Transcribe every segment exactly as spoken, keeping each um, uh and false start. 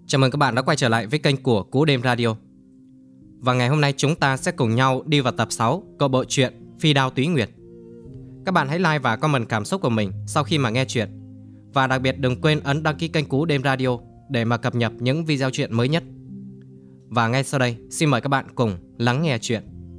Chào mừng các bạn đã quay trở lại với kênh của Cú Đêm Radio. Và ngày hôm nay chúng ta sẽ cùng nhau đi vào tập sáu của bộ truyện Phi Đao Túy Nguyệt. Các bạn hãy like và comment cảm xúc của mình sau khi mà nghe chuyện. Và đặc biệt đừng quên ấn đăng ký kênh Cú Đêm Radio để mà cập nhật những video truyện mới nhất. Và ngay sau đây, xin mời các bạn cùng lắng nghe chuyện.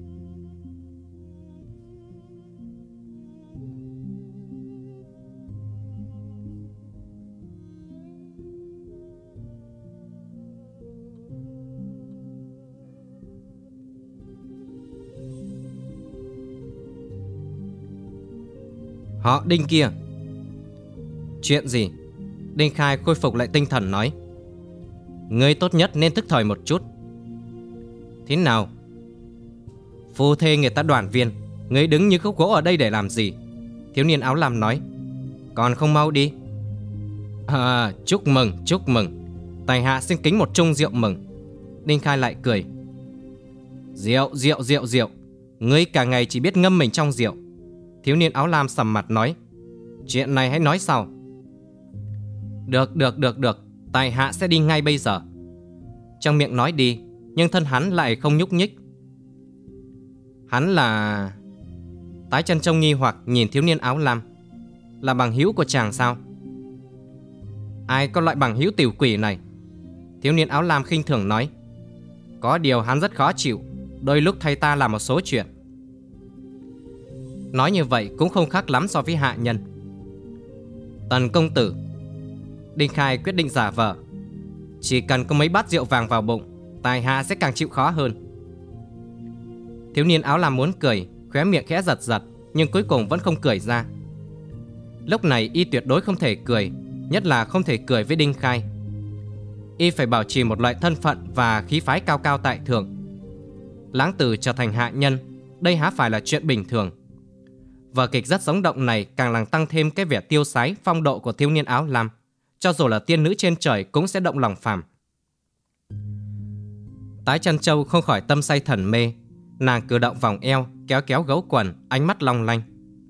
Họ Đinh kia. Chuyện gì? Đinh Khai khôi phục lại tinh thần nói: Ngươi tốt nhất nên thức thời một chút. Thế nào? Phu thê người ta đoàn viên, ngươi đứng như khúc gỗ ở đây để làm gì? Thiếu niên áo lam nói: Còn không mau đi. À, chúc mừng, chúc mừng. Tài hạ xin kính một chung rượu mừng. Đinh Khai lại cười: Rượu, rượu, rượu, rượu. Ngươi cả ngày chỉ biết ngâm mình trong rượu. Thiếu niên áo lam sầm mặt nói: Chuyện này hãy nói sau. Được, được, được, được. Tài hạ sẽ đi ngay bây giờ. Trong miệng nói đi, nhưng thân hắn lại không nhúc nhích. Hắn là... Tái chân trông nghi hoặc nhìn thiếu niên áo lam. Là bằng hữu của chàng sao? Ai có loại bằng hữu tiểu quỷ này? Thiếu niên áo lam khinh thường nói: Có điều hắn rất khó chịu, đôi lúc thay ta làm một số chuyện. Nói như vậy cũng không khác lắm so với hạ nhân. Tần công tử. Đinh Khai quyết định giả vờ: Chỉ cần có mấy bát rượu vàng vào bụng, tài hạ sẽ càng chịu khó hơn. Thiếu niên áo lam muốn cười, khóe miệng khẽ giật giật, nhưng cuối cùng vẫn không cười ra. Lúc này y tuyệt đối không thể cười, nhất là không thể cười với Đinh Khai. Y phải bảo trì một loại thân phận và khí phái cao cao tại thượng. Lãng tử trở thành hạ nhân, đây há phải là chuyện bình thường. Vở kịch rất sống động này càng làm tăng thêm cái vẻ tiêu sái phong độ của thiếu niên áo lam. Cho dù là tiên nữ trên trời cũng sẽ động lòng phàm. Tái Chân Châu không khỏi tâm say thần mê. Nàng cử động vòng eo, kéo kéo gấu quần, ánh mắt long lanh.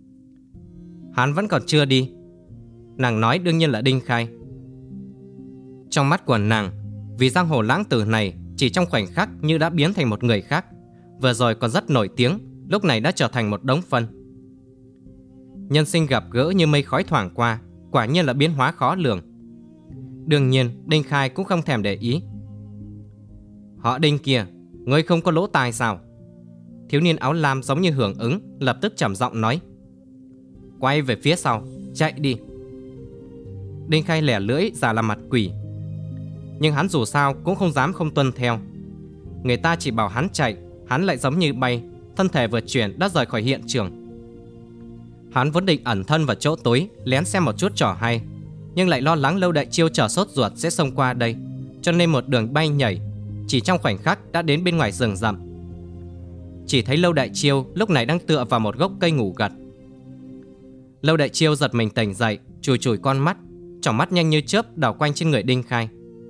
Hắn vẫn còn chưa đi. Nàng nói đương nhiên là Đinh Khai. Trong mắt của nàng, vì giang hồ lãng tử này chỉ trong khoảnh khắc như đã biến thành một người khác. Vừa rồi còn rất nổi tiếng, lúc này đã trở thành một đống phân. Nhân sinh gặp gỡ như mây khói thoảng qua, quả nhiên là biến hóa khó lường. Đương nhiên Đinh Khai cũng không thèm để ý. Họ Đinh kia, ngươi không có lỗ tai sao? Thiếu niên áo lam giống như hưởng ứng, lập tức trầm giọng nói: Quay về phía sau, chạy đi. Đinh Khai lẻ lưỡi giả làm mặt quỷ. Nhưng hắn dù sao cũng không dám không tuân theo. Người ta chỉ bảo hắn chạy, hắn lại giống như bay, thân thể vừa chuyển đã rời khỏi hiện trường. Hắn vốn định ẩn thân vào chỗ tối, lén xem một chút trò hay, nhưng lại lo lắng Lâu Đại Chiêu chờ sốt ruột sẽ xông qua đây, cho nên một đường bay nhảy, chỉ trong khoảnh khắc đã đến bên ngoài rừng rậm. Chỉ thấy Lâu Đại Chiêu lúc này đang tựa vào một gốc cây ngủ gật. Lâu Đại Chiêu giật mình tỉnh dậy, chùi chùi con mắt, tròng mắt nhanh như chớp đảo quanh trên người Đinh Khai.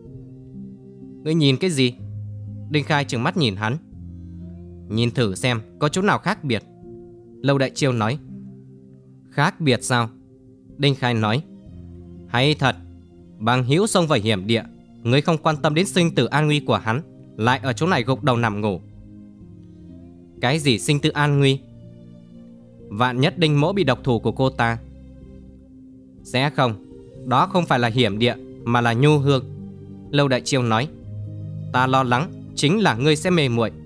Ngươi nhìn cái gì? Đinh Khai trừng mắt nhìn hắn. Nhìn thử xem có chỗ nào khác biệt. Lâu Đại Chiêu nói. Khác biệt sao? Đinh Khai nói. Hay thật, bằng hữu xông vào hiểm địa, ngươi không quan tâm đến sinh tử an nguy của hắn, lại ở chỗ này gục đầu nằm ngủ. Cái gì sinh tử an nguy? Vạn nhất Đinh mỗ bị độc thủ của cô ta. Sẽ không, đó không phải là hiểm địa, mà là nhu hương. Lâu Đại Chiêu nói. Ta lo lắng chính là ngươi sẽ mê muội.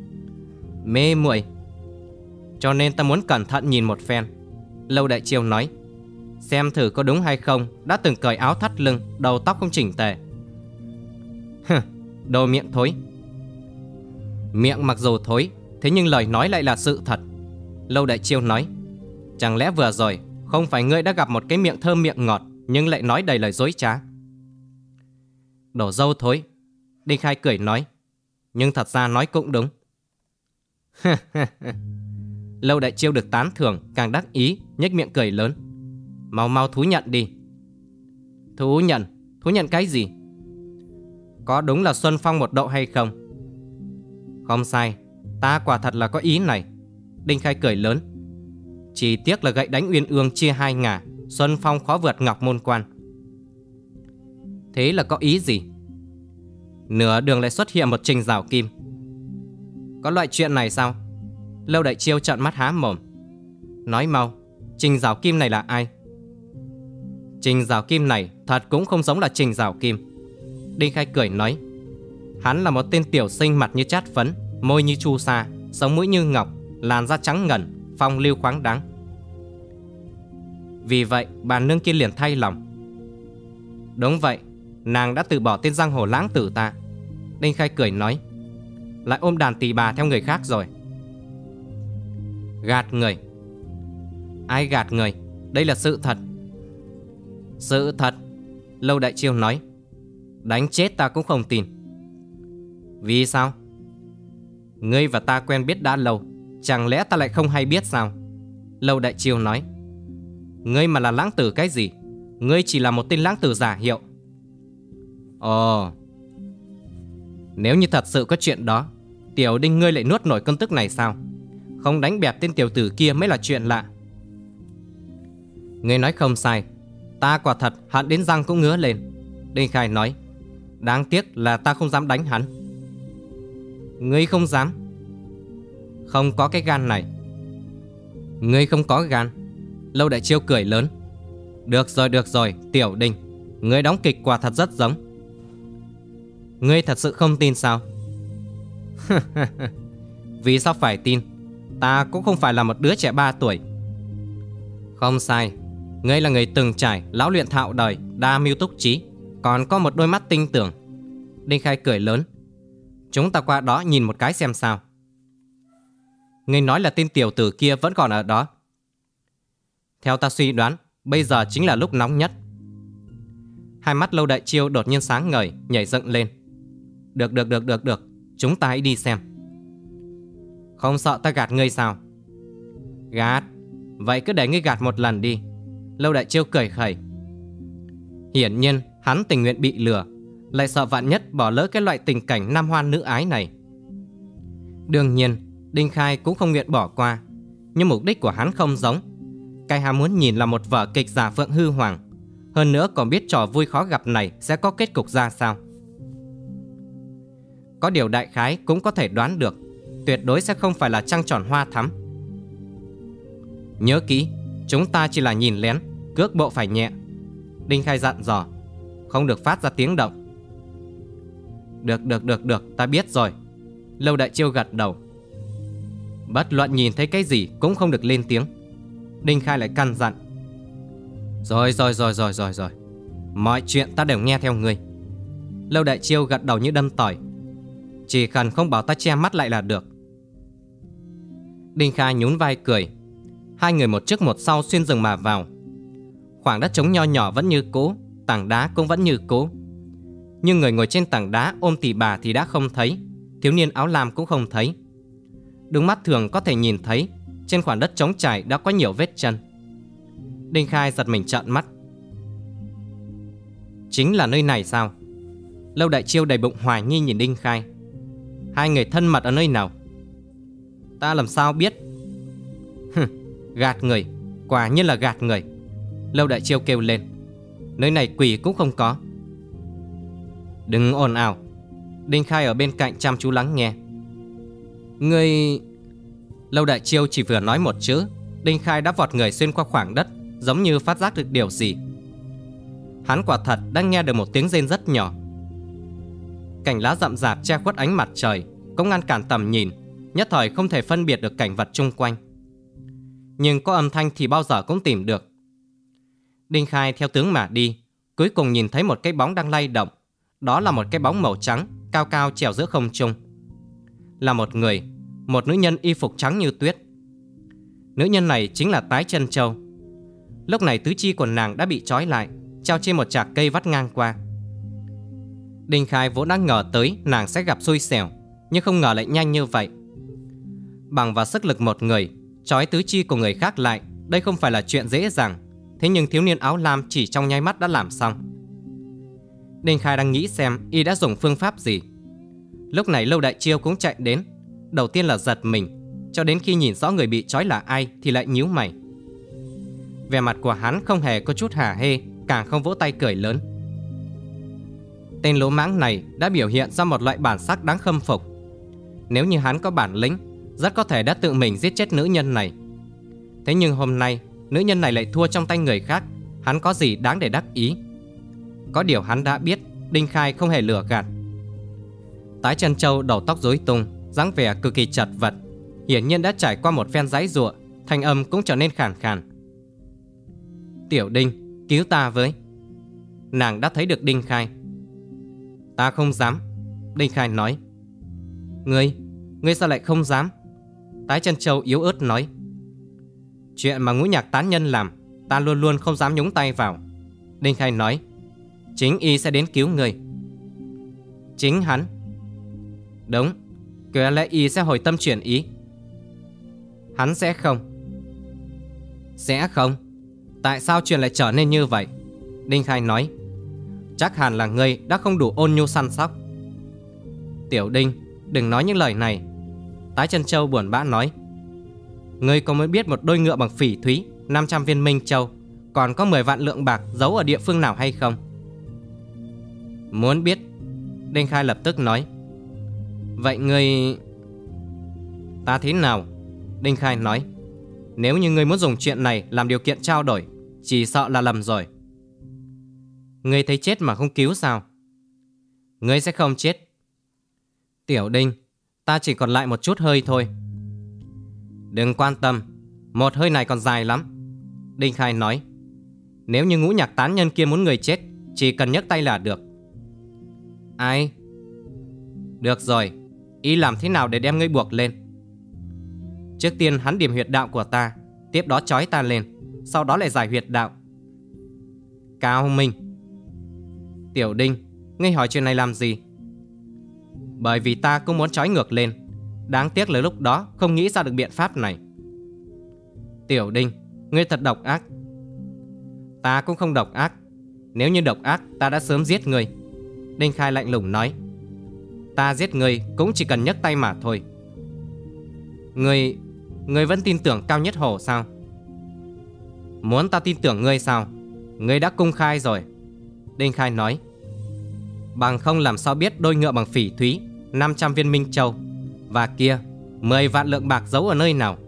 Mê muội? Cho nên ta muốn cẩn thận nhìn một phen. Lâu Đại Chiêu nói. Xem thử có đúng hay không đã từng cởi áo thắt lưng, đầu tóc không chỉnh tề. Hừ, đồ miệng thối. Miệng mặc dù thối, thế nhưng lời nói lại là sự thật. Lâu Đại Chiêu nói. Chẳng lẽ vừa rồi không phải ngươi đã gặp một cái miệng thơm miệng ngọt, nhưng lại nói đầy lời dối trá? Đổ dâu thối. Đinh Khai cười nói. Nhưng thật ra nói cũng đúng. Lâu Đại Chiêu được tán thưởng càng đắc ý, nhếch miệng cười lớn. Mau mau thú nhận đi. Thú nhận? Thú nhận cái gì? Có đúng là Xuân Phong một độ hay không? Không sai, ta quả thật là có ý này. Đinh Khai cười lớn. Chỉ tiếc là gậy đánh uyên ương chia hai ngả, Xuân Phong khó vượt Ngọc Môn Quan. Thế là có ý gì? Nửa đường lại xuất hiện một Trình Giảo Kim. Có loại chuyện này sao? Lâu Đại Chiêu trợn mắt há mồm. Nói mau, Trình Giảo Kim này là ai? Trình Giảo Kim này thật cũng không giống là Trình Giảo Kim. Đinh Khai cười nói, hắn là một tên tiểu sinh mặt như chát phấn, môi như chu sa, sống mũi như ngọc, làn da trắng ngần, phong lưu khoáng đáng. Vì vậy bà nương kia liền thay lòng. Đúng vậy, nàng đã từ bỏ tên giang hồ lãng tử ta. Đinh Khai cười nói, lại ôm đàn tỳ bà theo người khác rồi. Gạt người. Ai gạt người? Đây là sự thật. Sự thật. Lâu Đại Chiêu nói, đánh chết ta cũng không tin. Vì sao? Ngươi và ta quen biết đã lâu, chẳng lẽ ta lại không hay biết sao? Lâu Đại Chiêu nói, ngươi mà là lãng tử cái gì? Ngươi chỉ là một tên lãng tử giả hiệu. Ồ, nếu như thật sự có chuyện đó, tiểu Đinh ngươi lại nuốt nổi cơn tức này sao? Không đánh bẹp tên tiểu tử kia mới là chuyện lạ. Ngươi nói không sai, ta quả thật hận đến răng cũng ngứa lên. Đinh Khai nói, đáng tiếc là ta không dám đánh hắn. Ngươi không dám? Không có cái gan này. Ngươi không có gan? Lâu Đại Chiêu cười lớn. Được rồi, được rồi, tiểu Đinh, ngươi đóng kịch quả thật rất giống. Ngươi thật sự không tin sao? Vì sao phải tin? Ta cũng không phải là một đứa trẻ ba tuổi. Không sai, ngươi là người từng trải, lão luyện thạo đời, đa mưu túc trí, còn có một đôi mắt tinh tưởng. Đinh Khai cười lớn. Chúng ta qua đó nhìn một cái xem sao. Ngươi nói là tên tiểu tử kia vẫn còn ở đó. Theo ta suy đoán, bây giờ chính là lúc nóng nhất. Hai mắt Lâu Đại Chiêu đột nhiên sáng ngời, nhảy dựng lên. Được, được, được, được, được, chúng ta hãy đi xem. Không sợ ta gạt ngươi sao? Gạt? Vậy cứ để ngươi gạt một lần đi. Lâu Đại Chiêu cười khẩy. Hiển nhiên hắn tình nguyện bị lừa, lại sợ vạn nhất bỏ lỡ cái loại tình cảnh nam hoan nữ ái này. Đương nhiên Đinh Khai cũng không nguyện bỏ qua, nhưng mục đích của hắn không giống. Cái ham muốn nhìn là một vở kịch giả phượng hư hoàng, hơn nữa còn biết trò vui khó gặp này sẽ có kết cục ra sao. Có điều đại khái cũng có thể đoán được, tuyệt đối sẽ không phải là trăng tròn hoa thắm. Nhớ kỹ, chúng ta chỉ là nhìn lén, cước bộ phải nhẹ. Đinh Khai dặn dò, không được phát ra tiếng động. Được, được, được, được, ta biết rồi. Lâu Đại Chiêu gật đầu. Bất luận nhìn thấy cái gì cũng không được lên tiếng. Đinh Khai lại căn dặn. Rồi, rồi, rồi, rồi, rồi, rồi. Mọi chuyện ta đều nghe theo ngươi. Lâu Đại Chiêu gật đầu như đâm tỏi. Chỉ cần không bảo ta che mắt lại là được. Đinh Khai nhún vai cười. Hai người một trước một sau xuyên rừng mà vào. Khoảng đất trống nho nhỏ vẫn như cũ, tảng đá cũng vẫn như cũ. Nhưng người ngồi trên tảng đá ôm tỉ bà thì đã không thấy, thiếu niên áo lam cũng không thấy. Đúng mắt thường có thể nhìn thấy, trên khoảng đất trống trải đã có nhiều vết chân. Đinh Khai giật mình trợn mắt. Chính là nơi này sao? Lâu Đại Chiêu đầy bụng hoài nghi nhìn Đinh Khai. Hai người thân mật ở nơi nào? Ta làm sao biết? Hừ, gạt người, quả nhiên là gạt người. Lâu Đại Chiêu kêu lên. Nơi này quỷ cũng không có. Đừng ồn ào. Đinh Khai ở bên cạnh chăm chú lắng nghe. Ngươi... Lâu Đại Chiêu chỉ vừa nói một chữ, Đinh Khai đã vọt người xuyên qua khoảng đất, giống như phát giác được điều gì. Hắn quả thật đang nghe được một tiếng rên rất nhỏ. Cành lá rậm rạp che khuất ánh mặt trời, cũng ngăn cản tầm nhìn, nhất thời không thể phân biệt được cảnh vật chung quanh. Nhưng có âm thanh thì bao giờ cũng tìm được. Đinh Khai theo tướng mà đi, cuối cùng nhìn thấy một cái bóng đang lay động. Đó là một cái bóng màu trắng, cao cao treo giữa không trung. Là một người, một nữ nhân y phục trắng như tuyết. Nữ nhân này chính là Tái Chân Châu. Lúc này tứ chi của nàng đã bị trói lại, treo trên một chạc cây vắt ngang qua. Đinh Khai vốn đã ngờ tới nàng sẽ gặp xui xẻo, nhưng không ngờ lại nhanh như vậy. Bằng vào sức lực một người, trói tứ chi của người khác lại, đây không phải là chuyện dễ dàng. Thế nhưng thiếu niên áo lam chỉ trong nháy mắt đã làm xong. Đinh Khai đang nghĩ xem y đã dùng phương pháp gì. Lúc này Lâu Đại Chiêu cũng chạy đến. Đầu tiên là giật mình, cho đến khi nhìn rõ người bị trói là ai thì lại nhíu mày. Vẻ mặt của hắn không hề có chút hả hê, càng không vỗ tay cười lớn. Tên lỗ mãng này đã biểu hiện ra một loại bản sắc đáng khâm phục. Nếu như hắn có bản lĩnh, rất có thể đã tự mình giết chết nữ nhân này. Thế nhưng hôm nay nữ nhân này lại thua trong tay người khác, hắn có gì đáng để đắc ý? Có điều hắn đã biết Đinh Khai không hề lừa gạt. Tái Chân Châu đầu tóc rối tung, dáng vẻ cực kỳ chật vật, hiển nhiên đã trải qua một phen giãy giụa, thanh âm cũng trở nên khàn khàn. Tiểu Đinh, cứu ta với. Nàng đã thấy được Đinh Khai. Ta không dám. Đinh Khai nói. Ngươi, ngươi sao lại không dám? Tái Chân Châu yếu ớt nói. Chuyện mà Ngũ Nhạc tán nhân làm, ta luôn luôn không dám nhúng tay vào. Đinh Khai nói. Chính y sẽ đến cứu ngươi. Chính hắn? Đúng, có lẽ y sẽ hồi tâm chuyển ý. Hắn sẽ không. Sẽ không? Tại sao chuyện lại trở nên như vậy? Đinh Khai nói. Chắc hẳn là ngươi đã không đủ ôn nhu săn sóc. Tiểu Đinh, đừng nói những lời này. Tái Chân Châu buồn bã nói. Ngươi có muốn biết một đôi ngựa bằng phỉ thúy, năm trăm viên minh châu, còn có mười vạn lượng bạc giấu ở địa phương nào hay không? Muốn biết. Đinh Khai lập tức nói. Vậy ngươi... Ta thế nào? Đinh Khai nói. Nếu như ngươi muốn dùng chuyện này làm điều kiện trao đổi, chỉ sợ là lầm rồi. Ngươi thấy chết mà không cứu sao? Ngươi sẽ không chết. Tiểu Đinh, ta chỉ còn lại một chút hơi thôi. Đừng quan tâm, một hơi này còn dài lắm. Đinh Khai nói. Nếu như Ngũ Nhạc tán nhân kia muốn người chết, chỉ cần nhấc tay là được. Ai? Được rồi, ý làm thế nào để đem ngươi buộc lên? Trước tiên hắn điểm huyệt đạo của ta, tiếp đó trói ta lên, sau đó lại giải huyệt đạo. Cao minh. Tiểu Đinh, ngươi hỏi chuyện này làm gì? Bởi vì ta cũng muốn trói ngược lên, đáng tiếc là lúc đó không nghĩ ra được biện pháp này. Tiểu Đinh, ngươi thật độc ác. Ta cũng không độc ác. Nếu như độc ác, ta đã sớm giết ngươi. Đinh Khai lạnh lùng nói. Ta giết ngươi cũng chỉ cần nhấc tay mà thôi. Ngươi... Ngươi vẫn tin tưởng Cao Nhất Hổ sao? Muốn ta tin tưởng ngươi sao? Ngươi đã công khai rồi. Đinh Khai nói. Bằng không làm sao biết đôi ngựa bằng phỉ thúy, năm trăm viên minh châu, và kia mười vạn lượng bạc giấu ở nơi nào?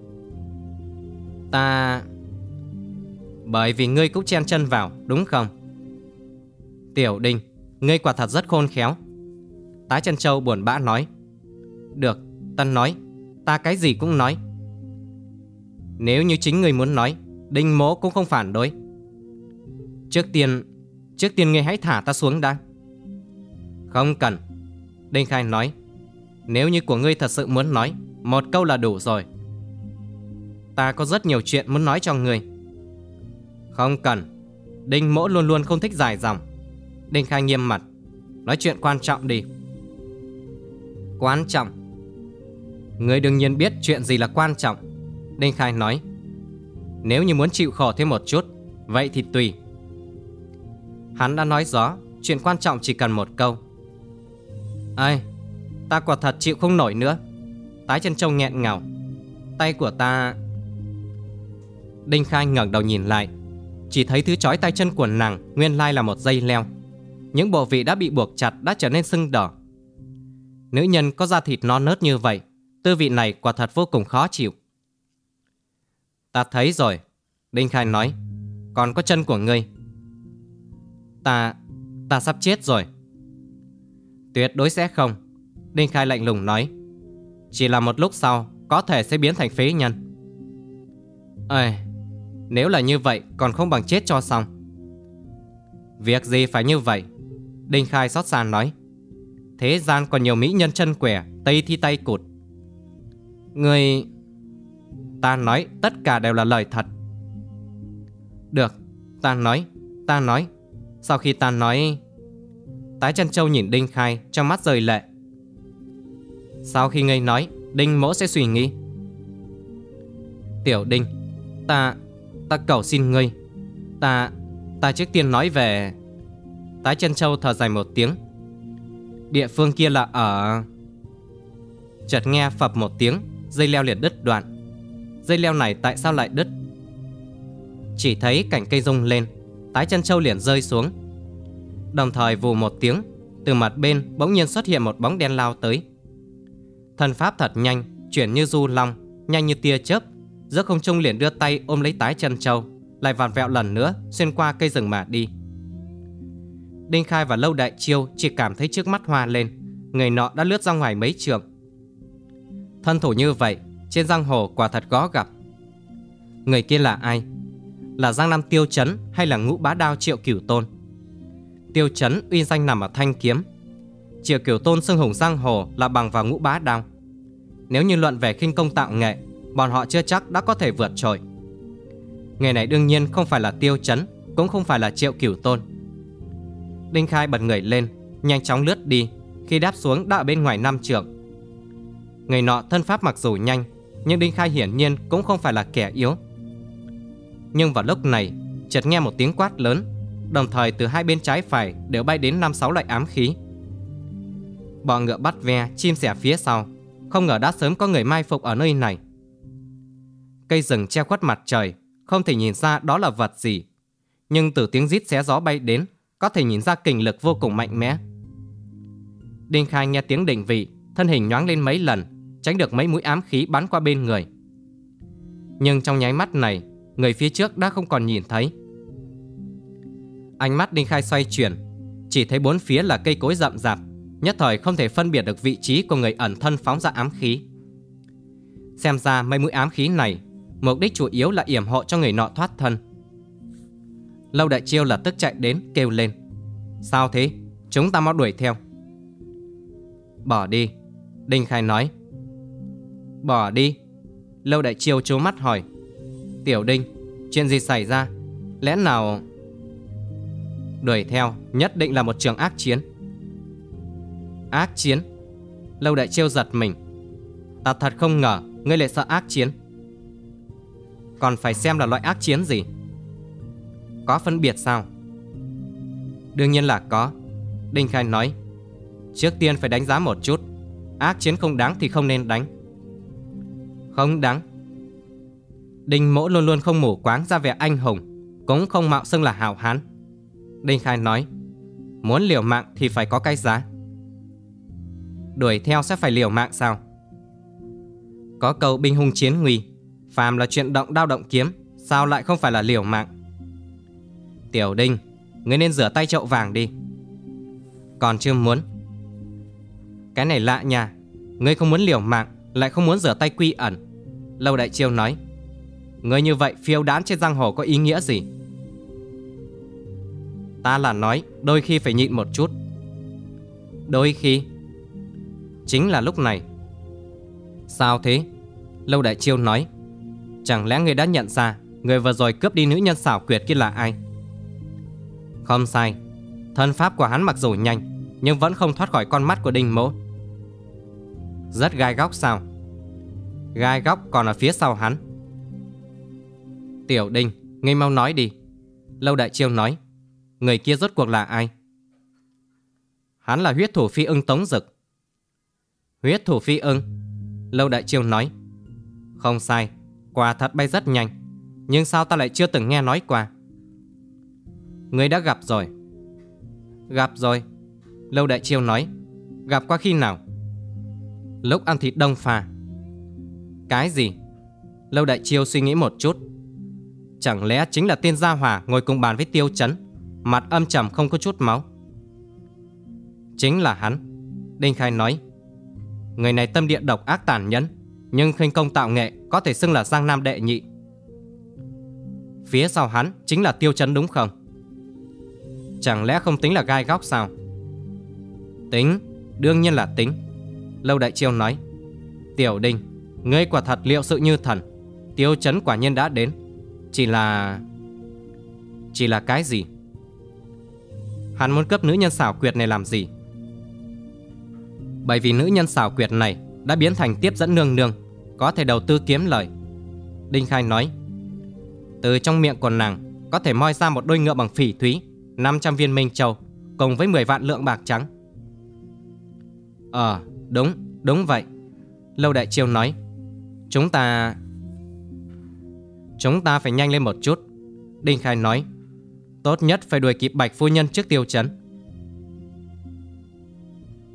Ta... Bởi vì ngươi cũng chen chân vào, đúng không? Tiểu Đinh, ngươi quả thật rất khôn khéo. Tái Chân Châu buồn bã nói. Được, ta nói. Ta cái gì cũng nói. Nếu như chính ngươi muốn nói, Đinh Mỗ cũng không phản đối. Trước tiên Trước tiên ngươi hãy thả ta xuống đã. Không cần. Đinh Khai nói. Nếu như của ngươi thật sự muốn nói, một câu là đủ rồi. Ta có rất nhiều chuyện muốn nói cho ngươi. Không cần. Đinh Mỗ luôn luôn không thích dài dòng. Đinh Khai nghiêm mặt. Nói chuyện quan trọng đi. Quan trọng? Ngươi đương nhiên biết chuyện gì là quan trọng. Đinh Khai nói. Nếu như muốn chịu khổ thêm một chút, vậy thì tùy. Hắn đã nói rõ, chuyện quan trọng chỉ cần một câu. Ây, ta quả thật chịu không nổi nữa. Tái Chân Châu nghẹn ngào. Tay của ta... Đinh Khai ngẩng đầu nhìn lại, chỉ thấy thứ trói tay chân của nàng nguyên lai là một dây leo. Những bộ vị đã bị buộc chặt đã trở nên sưng đỏ. Nữ nhân có da thịt non nớt như vậy, tư vị này quả thật vô cùng khó chịu. Ta thấy rồi. Đinh Khai nói. Còn có chân của ngươi. Ta... ta sắp chết rồi. Tuyệt đối sẽ không. Đinh Khai lạnh lùng nói. Chỉ là một lúc sau có thể sẽ biến thành phế nhân. Ây, nếu là như vậy còn không bằng chết cho xong. Việc gì phải như vậy? Đinh Khai xót xa nói. Thế gian còn nhiều mỹ nhân chân quẻ, tây thi tay cụt. Ngươi... Ta nói tất cả đều là lời thật. Được, ta nói, ta nói. Sau khi ta nói... Tái Chân Châu nhìn Đinh Khai, trong mắt rơi lệ. Sau khi ngươi nói, Đinh Mỗ sẽ suy nghĩ. Tiểu Đinh, ta... ta cầu xin ngươi. Ta... ta trước tiên nói về... Tái Chân Châu thở dài một tiếng. Địa phương kia là ở... Chợt nghe phập một tiếng, dây leo liền đứt đoạn. Dây leo này tại sao lại đứt? Chỉ thấy cành cây rung lên, Tái Chân Châu liền rơi xuống. Đồng thời vù một tiếng, từ mặt bên bỗng nhiên xuất hiện một bóng đen lao tới. Thân pháp thật nhanh, chuyển như du long, nhanh như tia chớp, giữa không trung liền đưa tay ôm lấy tái chân châu, lại vặn vẹo lần nữa xuyên qua cây rừng mà đi. Đinh Khai và Lâu Đại Chiêu chỉ cảm thấy trước mắt hoa lên, người nọ đã lướt ra ngoài mấy trượng. Thân thủ như vậy trên giang hồ quả thật khó gặp. Người kia là ai? Là Giang Nam Tiêu Chấn hay là Ngũ Bá Đao Triệu Cửu Tôn? Tiêu Chấn uy danh nằm ở thanh kiếm, Triệu Cửu Tôn xưng hùng giang hồ là bằng vào Ngũ Bá Đao. Nếu như luận về khinh công tạo nghệ, bọn họ chưa chắc đã có thể vượt trội. Người này đương nhiên không phải là Tiêu Chấn, cũng không phải là Triệu Cửu Tôn. Đinh Khai bật người lên, nhanh chóng lướt đi, khi đáp xuống đã ở bên ngoài năm trượng. Người nọ thân pháp mặc dù nhanh, nhưng Đinh Khai hiển nhiên cũng không phải là kẻ yếu. Nhưng vào lúc này, chợt nghe một tiếng quát lớn, đồng thời từ hai bên trái phải đều bay đến năm sáu loại ám khí. Bọ ngựa bắt ve, chim sẻ phía sau, không ngờ đã sớm có người mai phục ở nơi này. Cây rừng che khuất mặt trời, không thể nhìn ra đó là vật gì, nhưng từ tiếng rít xé gió bay đến, có thể nhìn ra kình lực vô cùng mạnh mẽ. Đinh Khai nghe tiếng định vị, thân hình nhoáng lên mấy lần, tránh được mấy mũi ám khí bắn qua bên người. Nhưng trong nháy mắt này, người phía trước đã không còn nhìn thấy. Ánh mắt Đinh Khai xoay chuyển, chỉ thấy bốn phía là cây cối rậm rạp, nhất thời không thể phân biệt được vị trí của người ẩn thân phóng ra ám khí. Xem ra mấy mũi ám khí này mục đích chủ yếu là yểm hộ cho người nọ thoát thân. Lâu Đại Chiêu lập tức chạy đến kêu lên: sao thế? Chúng ta mau đuổi theo. Bỏ đi, Đinh Khai nói. Bỏ đi? Lâu Đại Chiêu trố mắt hỏi: Tiểu Đinh, chuyện gì xảy ra? Lẽ nào... Đuổi theo nhất định là một trường ác chiến. Ác chiến? Lâu Đại Chiêu giật mình. Ta thật không ngờ ngươi lại sợ ác chiến. Còn phải xem là loại ác chiến gì. Có phân biệt sao? Đương nhiên là có, Đinh Khai nói. Trước tiên phải đánh giá một chút. Ác chiến không đáng thì không nên đánh. Không đáng? Đinh Mỗ luôn luôn không mù quáng ra vẻ anh hùng, cũng không mạo xưng là hào hán. Đinh Khai nói: muốn liều mạng thì phải có cái giá. Đuổi theo sẽ phải liều mạng sao? Có câu binh hung chiến nguy, phàm là chuyện động đao động kiếm, sao lại không phải là liều mạng? Tiểu Đinh, ngươi nên rửa tay chậu vàng đi. Còn chưa muốn? Cái này lạ nha, ngươi không muốn liều mạng, lại không muốn rửa tay quy ẩn. Lâu Đại Chiêu nói: ngươi như vậy phiêu đãng trên giang hồ có ý nghĩa gì? Ta là nói đôi khi phải nhịn một chút. Đôi khi? Chính là lúc này. Sao thế? Lâu Đại Chiêu nói: chẳng lẽ ngươi đã nhận ra người vừa rồi cướp đi nữ nhân xảo quyệt kia là ai? Không sai, thân pháp của hắn mặc dù nhanh, nhưng vẫn không thoát khỏi con mắt của Đinh Mỗ. Rất gai góc sao? Gai góc còn ở phía sau hắn. Tiểu Đinh, ngươi mau nói đi. Lâu Đại Chiêu nói: người kia rốt cuộc là ai? Hắn là huyết thủ phi ưng Tống Dực. Huyết thủ phi ưng? Lâu Đại Chiêu nói: không sai, quả thật bay rất nhanh, nhưng sao ta lại chưa từng nghe nói qua? Ngươi đã gặp rồi. Gặp rồi, Lâu Đại Chiêu nói. Gặp qua khi nào? Lúc ăn thịt đông phà. Cái gì? Lâu Đại Chiêu suy nghĩ một chút. Chẳng lẽ chính là tên gia hỏa ngồi cùng bàn với Tiêu Chấn, mặt âm trầm không có chút máu? Chính là hắn, Đinh Khai nói. Người này tâm địa độc ác tàn nhẫn, nhưng khinh công tạo nghệ có thể xưng là Giang Nam đệ nhị. Phía sau hắn chính là Tiêu Chấn đúng không? Chẳng lẽ không tính là gai góc sao? Tính, đương nhiên là tính, Lâu Đại Chiêu nói. Tiểu Đinh, ngươi quả thật liệu sự như thần. Tiêu Chấn quả nhiên đã đến. Chỉ là... Chỉ là cái gì? Hắn muốn cướp nữ nhân xảo quyệt này làm gì? Bởi vì nữ nhân xảo quyệt này đã biến thành tiếp dẫn nương nương, có thể đầu tư kiếm lời. Đinh Khai nói. Từ trong miệng của nàng có thể moi ra một đôi ngựa bằng phỉ thúy, năm trăm viên minh châu, cùng với mười vạn lượng bạc trắng. Ờ, đúng, đúng vậy, Lâu Đại Chiêu nói. Chúng ta... Chúng ta phải nhanh lên một chút, Đinh Khai nói. Tốt nhất phải đuổi kịp Bạch phu nhân trước Tiêu Chấn.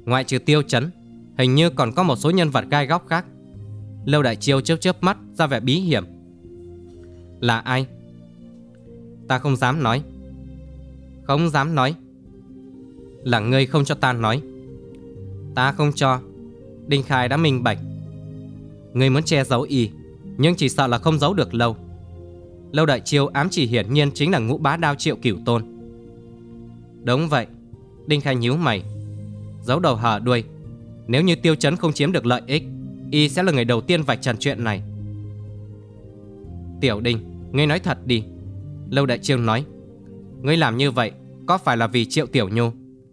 Ngoại trừ Tiêu Chấn, hình như còn có một số nhân vật gai góc khác. Lâu Đại Chiêu chớp chớp mắt ra vẻ bí hiểm. Là ai? Ta không dám nói. Không dám nói? Là ngươi không cho ta nói. Ta không cho. Đinh Khai đã minh bạch. Ngươi muốn che giấu y, nhưng chỉ sợ là không giấu được lâu. Lâu Đại Chiêu ám chỉ hiển nhiên chính là Ngũ Bá Đao Triệu Cửu Tôn. Đúng vậy. Đinh Khai nhíu mày. Giấu đầu hở đuôi. Nếu như Tiêu Chấn không chiếm được lợi ích, y sẽ là người đầu tiên vạch trần chuyện này. Tiểu Đinh, ngươi nói thật đi. Lâu Đại Chiêu nói. Ngươi làm như vậy có phải là vì Triệu Tiểu Nhu?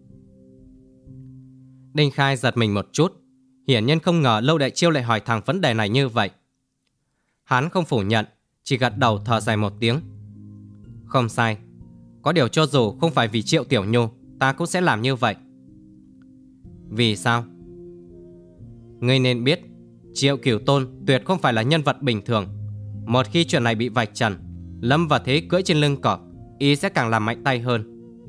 Đinh Khai giật mình một chút. Hiển nhiên không ngờ Lâu Đại Chiêu lại hỏi thẳng vấn đề này như vậy. Hắn không phủ nhận, chỉ gật đầu thở dài một tiếng. Không sai. Có điều cho dù không phải vì Triệu Tiểu Nhu, ta cũng sẽ làm như vậy. Vì sao? Ngươi nên biết, Triệu Cửu Tôn tuyệt không phải là nhân vật bình thường. Một khi chuyện này bị vạch trần, lâm vào thế cưỡi trên lưng cọp, y sẽ càng làm mạnh tay hơn.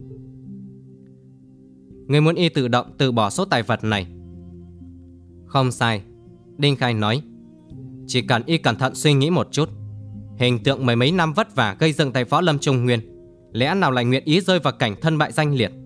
Ngươi muốn y tự động từ bỏ số tài vật này? Không sai. Đinh Khai nói. Chỉ cần y cẩn thận suy nghĩ một chút, hình tượng mười mấy năm vất vả gây dựng tại Võ Lâm Trung Nguyên, lẽ nào lại nguyện ý rơi vào cảnh thân bại danh liệt?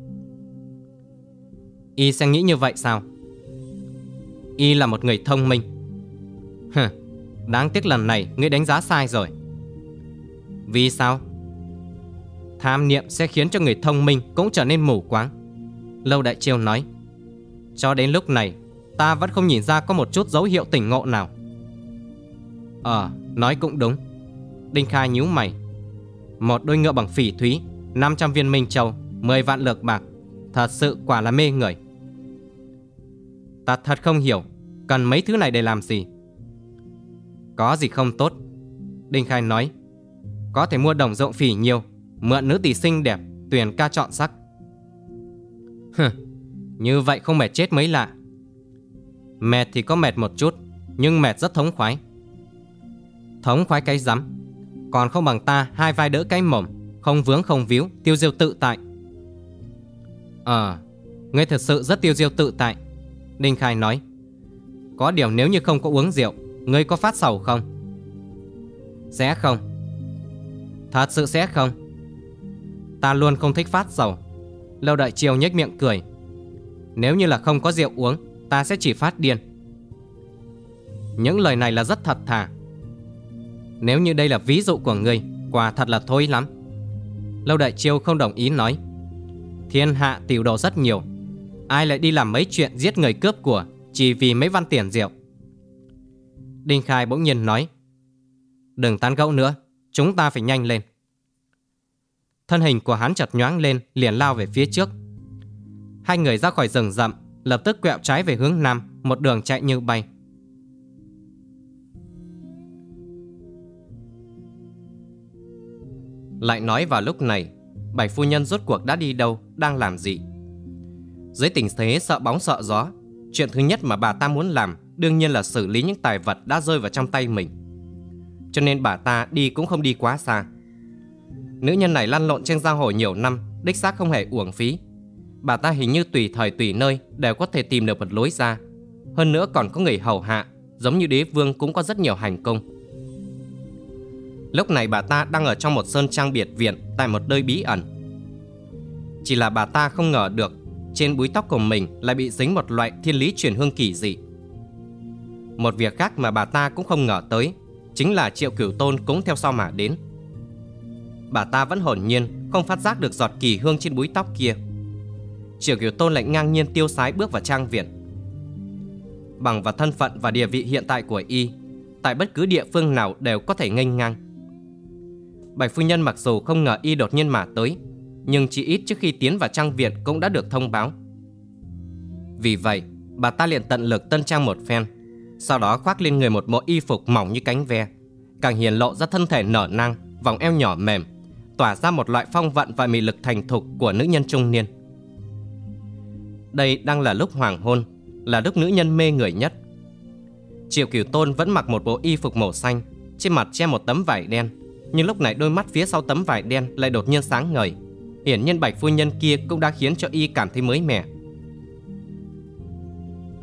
Y sẽ nghĩ như vậy sao? Y là một người thông minh. Hừ, đáng tiếc lần này ngươi đánh giá sai rồi. Vì sao? Tham niệm sẽ khiến cho người thông minh cũng trở nên mù quáng. Lâu Đại Chiêu nói. Cho đến lúc này, ta vẫn không nhìn ra có một chút dấu hiệu tỉnh ngộ nào. Ờ, nói cũng đúng. Đinh Khai nhíu mày. Một đôi ngựa bằng phỉ thúy, năm trăm viên minh châu, mười vạn lược bạc, thật sự quả là mê người. Ta thật không hiểu, cần mấy thứ này để làm gì? Có gì không tốt? Đinh Khai nói. Có thể mua đồng ruộng phỉ nhiều, mượn nữ tỷ xinh đẹp, tuyển ca chọn sắc. Hừ, như vậy không mệt chết mới lạ. Mệt thì có mệt một chút, nhưng mệt rất thống khoái. Thống khoái cái rắm, còn không bằng ta hai vai đỡ cái mồm, không vướng không víu, tiêu diêu tự tại. Ờ, ngươi thật sự rất tiêu diêu tự tại. Đinh Khai nói. Có điều nếu như không có uống rượu, ngươi có phát sầu không? Sẽ không. Thật sự sẽ không. Ta luôn không thích phát sầu. Lâu Đại Chiêu nhếch miệng cười. Nếu như là không có rượu uống, ta sẽ chỉ phát điên. Những lời này là rất thật thà. Nếu như đây là ví dụ của ngươi, quả thật là thôi lắm. Lâu Đại Chiêu không đồng ý nói. Thiên hạ tiểu đồ rất nhiều, ai lại đi làm mấy chuyện giết người cướp của chỉ vì mấy văn tiền rượu? Đinh Khai bỗng nhiên nói. Đừng tán gẫu nữa, chúng ta phải nhanh lên. Thân hình của hắn chợt nhoáng lên, liền lao về phía trước. Hai người ra khỏi rừng rậm, lập tức quẹo trái về hướng nam, một đường chạy như bay. Lại nói vào lúc này, Bạch phu nhân rốt cuộc đã đi đâu, đang làm gì? Dưới tình thế sợ bóng sợ gió, chuyện thứ nhất mà bà ta muốn làm đương nhiên là xử lý những tài vật đã rơi vào trong tay mình. Cho nên bà ta đi cũng không đi quá xa. Nữ nhân này lăn lộn trên giang hồ nhiều năm, đích xác không hề uổng phí. Bà ta hình như tùy thời tùy nơi đều có thể tìm được một lối ra. Hơn nữa còn có người hầu hạ, giống như đế vương cũng có rất nhiều hành cung. Lúc này bà ta đang ở trong một sơn trang biệt viện tại một nơi bí ẩn. Chỉ là bà ta không ngờ được trên búi tóc của mình lại bị dính một loại thiên lý chuyển hương kỳ dị. Một việc khác mà bà ta cũng không ngờ tới chính là Triệu Cửu Tôn cũng theo sau mà đến. Bà ta vẫn hồn nhiên không phát giác được giọt kỳ hương trên búi tóc kia. Triệu Cửu Tôn lại ngang nhiên tiêu sái bước vào trang viện. Bằng vào thân phận và địa vị hiện tại của y, tại bất cứ địa phương nào đều có thể nghênh ngang. Bạch phu nhân mặc dù không ngờ y đột nhiên mà tới, nhưng chỉ ít trước khi tiến vào trang viện cũng đã được thông báo. Vì vậy bà ta liền tận lực tân trang một phen, sau đó khoác lên người một bộ y phục mỏng như cánh ve, càng hiển lộ ra thân thể nở nang, vòng eo nhỏ mềm, tỏa ra một loại phong vận và mị lực thành thục của nữ nhân trung niên. Đây đang là lúc hoàng hôn, là lúc nữ nhân mê người nhất. Triệu Cửu Tôn vẫn mặc một bộ y phục màu xanh, trên mặt che một tấm vải đen, nhưng lúc này đôi mắt phía sau tấm vải đen lại đột nhiên sáng ngời. Hiển nhiên Bạch phu nhân kia cũng đã khiến cho y cảm thấy mới mẻ.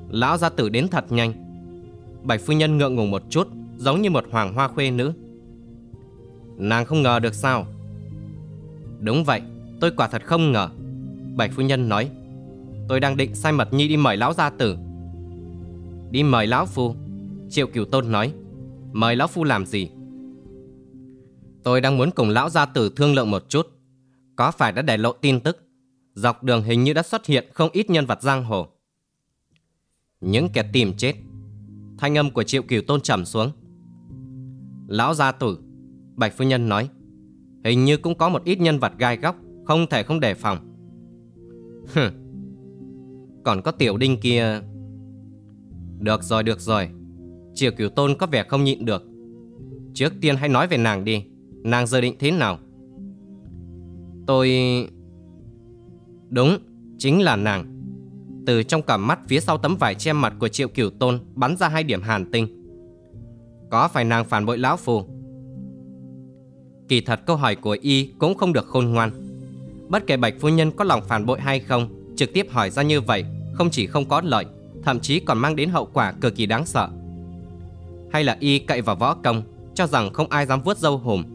Lão gia tử đến thật nhanh. Bạch phu nhân ngượng ngùng một chút, giống như một hoàng hoa khuê nữ. Nàng không ngờ được sao? Đúng vậy, tôi quả thật không ngờ. Bạch phu nhân nói. Tôi đang định sai Mật Nhi đi mời lão gia tử. Đi mời lão phu? Triệu Cửu Tôn nói. Mời lão phu làm gì? Tôi đang muốn cùng lão gia tử thương lượng một chút. Có phải đã để lộ tin tức dọc đường hình như đã xuất hiện không ít nhân vật giang hồ. Những kẻ tìm chết. Thanh âm của Triệu Cửu Tôn trầm xuống. Lão gia tử, Bạch phu nhân nói, hình như cũng có một ít nhân vật gai góc, không thể không đề phòng. Hừ. Còn có Tiểu Đinh kia. Được rồi, được rồi. Triệu Cửu Tôn có vẻ không nhịn được. Trước tiên hãy nói về nàng đi. Nàng dự định thế nào? Tôi... Đúng, chính là nàng. Từ trong cặp mắt phía sau tấm vải che mặt của Triệu Cửu Tôn bắn ra hai điểm hàn tinh. Có phải nàng phản bội lão phu? Kỳ thật câu hỏi của y cũng không được khôn ngoan. Bất kể Bạch phu nhân có lòng phản bội hay không, trực tiếp hỏi ra như vậy không chỉ không có lợi, thậm chí còn mang đến hậu quả cực kỳ đáng sợ. Hay là y cậy vào võ công, cho rằng không ai dám vuốt râu hùm?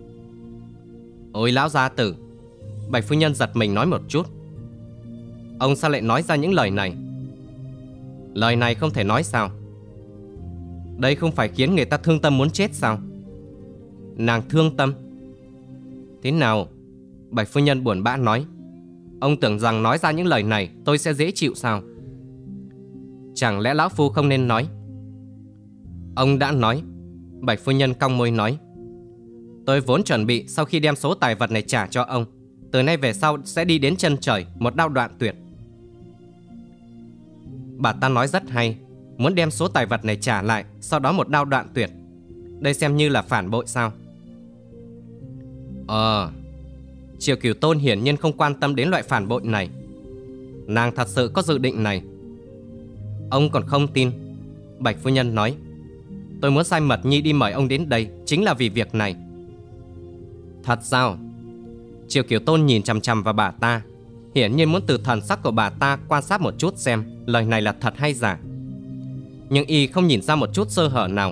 Ôi lão gia tử, Bạch phu nhân giật mình nói một chút. Ông sao lại nói ra những lời này? Lời này không thể nói sao? Đây không phải khiến người ta thương tâm muốn chết sao? Nàng thương tâm? Thế nào? Bạch phu nhân buồn bã nói. Ông tưởng rằng nói ra những lời này tôi sẽ dễ chịu sao? Chẳng lẽ lão phu không nên nói? Ông đã nói. Bạch phu nhân cong môi nói. Tôi vốn chuẩn bị sau khi đem số tài vật này trả cho ông, từ nay về sau sẽ đi đến chân trời, một đao đoạn tuyệt. Bà ta nói rất hay, muốn đem số tài vật này trả lại, sau đó một đao đoạn tuyệt. Đây xem như là phản bội sao? Ờ... Triệu Cửu Tôn hiển nhiên không quan tâm đến loại phản bội này. Nàng thật sự có dự định này. Ông còn không tin. Bạch phu nhân nói. Tôi muốn sai Mật Nhi đi mời ông đến đây chính là vì việc này. Thật sao? Triệu Cửu Tôn nhìn chằm chằm vào bà ta, hiển nhiên muốn từ thần sắc của bà ta quan sát một chút xem lời này là thật hay giả. Nhưng y không nhìn ra một chút sơ hở nào.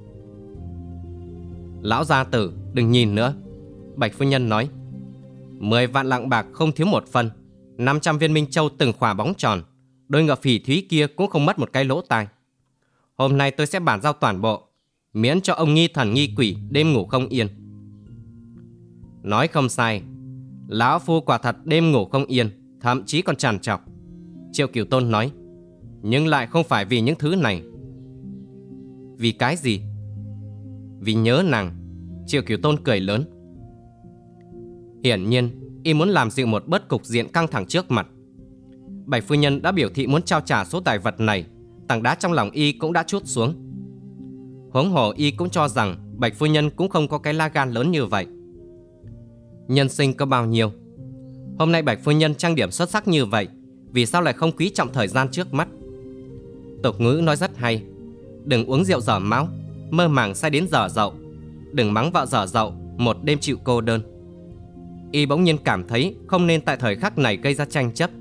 Lão gia tử, đừng nhìn nữa. Bạch phu nhân nói. Mười vạn lạng bạc không thiếu một phân, năm trăm viên minh châu từng khỏa bóng tròn, đôi ngựa phỉ thúy kia cũng không mất một cái lỗ tai. Hôm nay tôi sẽ bàn giao toàn bộ, miễn cho ông nghi thần nghi quỷ, đêm ngủ không yên. Nói không sai, lão phu quả thật đêm ngủ không yên, thậm chí còn trằn trọc. Triệu Cửu Tôn nói. Nhưng lại không phải vì những thứ này. Vì cái gì? Vì nhớ nàng. Triệu Cửu Tôn cười lớn. Hiển nhiên y muốn làm dịu một bớt cục diện căng thẳng trước mặt. Bạch phu nhân đã biểu thị muốn trao trả số tài vật này, tảng đá trong lòng y cũng đã trút xuống. Huống hồ y cũng cho rằng Bạch phu nhân cũng không có cái lá gan lớn như vậy. Nhân sinh có bao nhiêu? Hôm nay Bạch phu nhân trang điểm xuất sắc như vậy, vì sao lại không quý trọng thời gian trước mắt? Tục ngữ nói rất hay. Đừng uống rượu dở máu, mơ màng say đến dở dậu. Đừng mắng vợ dở dậu, một đêm chịu cô đơn. Y bỗng nhiên cảm thấy không nên tại thời khắc này gây ra tranh chấp.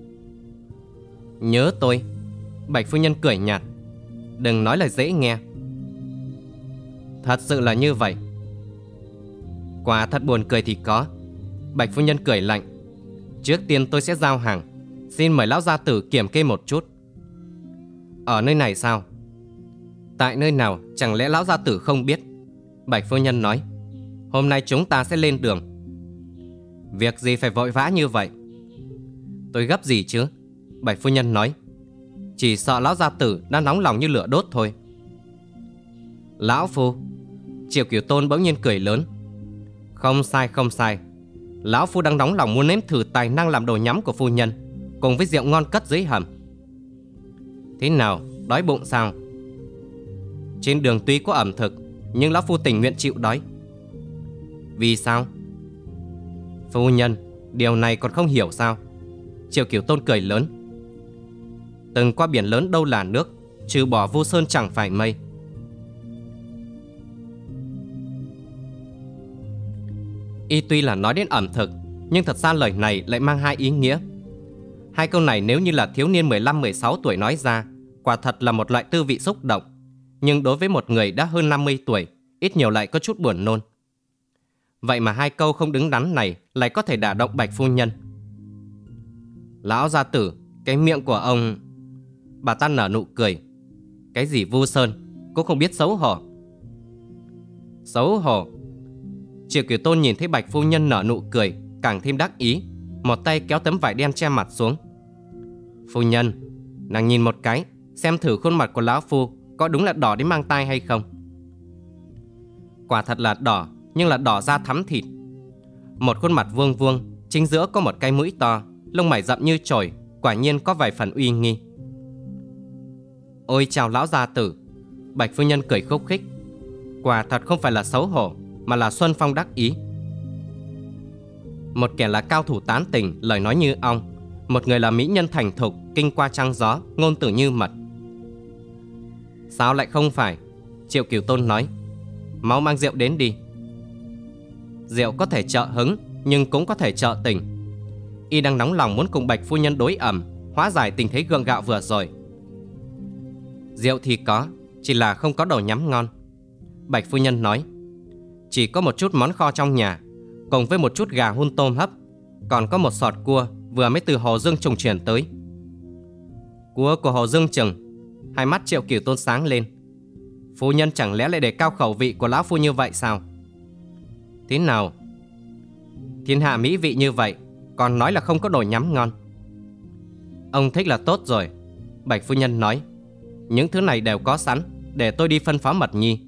Nhớ tôi? Bạch phu nhân cười nhạt. Đừng nói lời dễ nghe. Thật sự là như vậy. Quả thật buồn cười thì có. Bạch phu nhân cười lạnh. Trước tiên tôi sẽ giao hàng, xin mời lão gia tử kiểm kê một chút. Ở nơi này sao? Tại nơi nào chẳng lẽ lão gia tử không biết? Bạch phu nhân nói. Hôm nay chúng ta sẽ lên đường. Việc gì phải vội vã như vậy? Tôi gấp gì chứ? Bạch phu nhân nói. Chỉ sợ lão gia tử đang nóng lòng như lửa đốt thôi. Lão phu. Triệu Cửu Tôn bỗng nhiên cười lớn. Không sai không sai. Lão phu đang nóng lòng muốn nếm thử tài năng làm đồ nhắm của phu nhân, cùng với rượu ngon cất dưới hầm. Thế nào, đói bụng sao? Trên đường tuy có ẩm thực, nhưng lão phu tình nguyện chịu đói. Vì sao? Phu nhân, điều này còn không hiểu sao? Triệu Cửu Tôn cười lớn. Từng qua biển lớn đâu là nước, trừ bỏ Vu Sơn chẳng phải mây. Y tuy là nói đến ẩm thực, nhưng thật ra lời này lại mang hai ý nghĩa. Hai câu này nếu như là thiếu niên mười lăm mười sáu tuổi nói ra, quả thật là một loại tư vị xúc động, nhưng đối với một người đã hơn năm mươi tuổi, ít nhiều lại có chút buồn nôn. Vậy mà hai câu không đứng đắn này lại có thể đả động Bạch phu nhân. Lão gia tử, cái miệng của ông... Bà ta nở nụ cười. Cái gì Vu Sơn, cũng không biết xấu hổ. Xấu hổ? Triệu Cửu Tôn nhìn thấy Bạch phu nhân nở nụ cười, càng thêm đắc ý, một tay kéo tấm vải đen che mặt xuống. Phu nhân, nàng nhìn một cái, xem thử khuôn mặt của lão phu có đúng là đỏ đến mang tai hay không. Quả thật là đỏ, nhưng là đỏ da thắm thịt. Một khuôn mặt vuông vuông, chính giữa có một cái mũi to, lông mày rậm như chổi, quả nhiên có vài phần uy nghi. Ôi chào lão gia tử. Bạch phu nhân cười khúc khích. Quả thật không phải là xấu hổ, mà là xuân phong đắc ý. Một kẻ là cao thủ tán tình, lời nói như ong, một người là mỹ nhân thành thục, kinh qua trăng gió, ngôn từ như mật. Sao lại không phải? Triệu Cửu Tôn nói. Mau mang rượu đến đi. Rượu có thể trợ hứng, nhưng cũng có thể trợ tình. Y đang nóng lòng muốn cùng Bạch phu nhân đối ẩm, hóa giải tình thế gượng gạo vừa rồi. Rượu thì có, chỉ là không có đồ nhắm ngon. Bạch phu nhân nói. Chỉ có một chút món kho trong nhà, cùng với một chút gà hun tôm hấp, còn có một sọt cua vừa mới từ Hồ Dương Trùng chuyển tới. Cua của Hồ Dương Trùng? Hai mắt Triệu Cửu Tôn sáng lên. Phu nhân chẳng lẽ lại đề cao khẩu vị của lão phu như vậy sao? Thế nào? Thiên hạ mỹ vị như vậy, còn nói là không có đồ nhắm ngon. Ông thích là tốt rồi. Bạch phu nhân nói. Những thứ này đều có sẵn, để tôi đi phân phó Mật Nhi.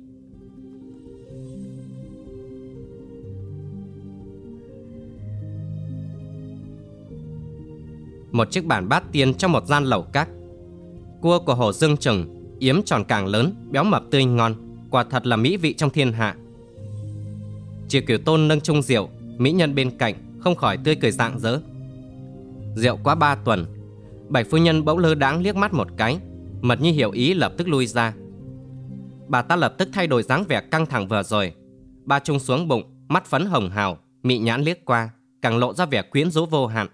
Một chiếc bàn bát tiên trong một gian lẩu các. Cua của Hồ Dương Trùng yếm tròn càng lớn, béo mập tươi ngon, quả thật là mỹ vị trong thiên hạ. Triệu Cửu Tôn nâng chung rượu, mỹ nhân bên cạnh không khỏi tươi cười rạng rỡ. Rượu quá ba tuần, Bạch phu nhân bỗng lơ đãng liếc mắt một cái, Mật Nhi hiểu ý lập tức lui ra. Bà ta lập tức thay đổi dáng vẻ căng thẳng vừa rồi, ba chung xuống bụng, mắt phấn hồng hào, mị nhãn liếc qua, càng lộ ra vẻ quyến rũ vô hạn.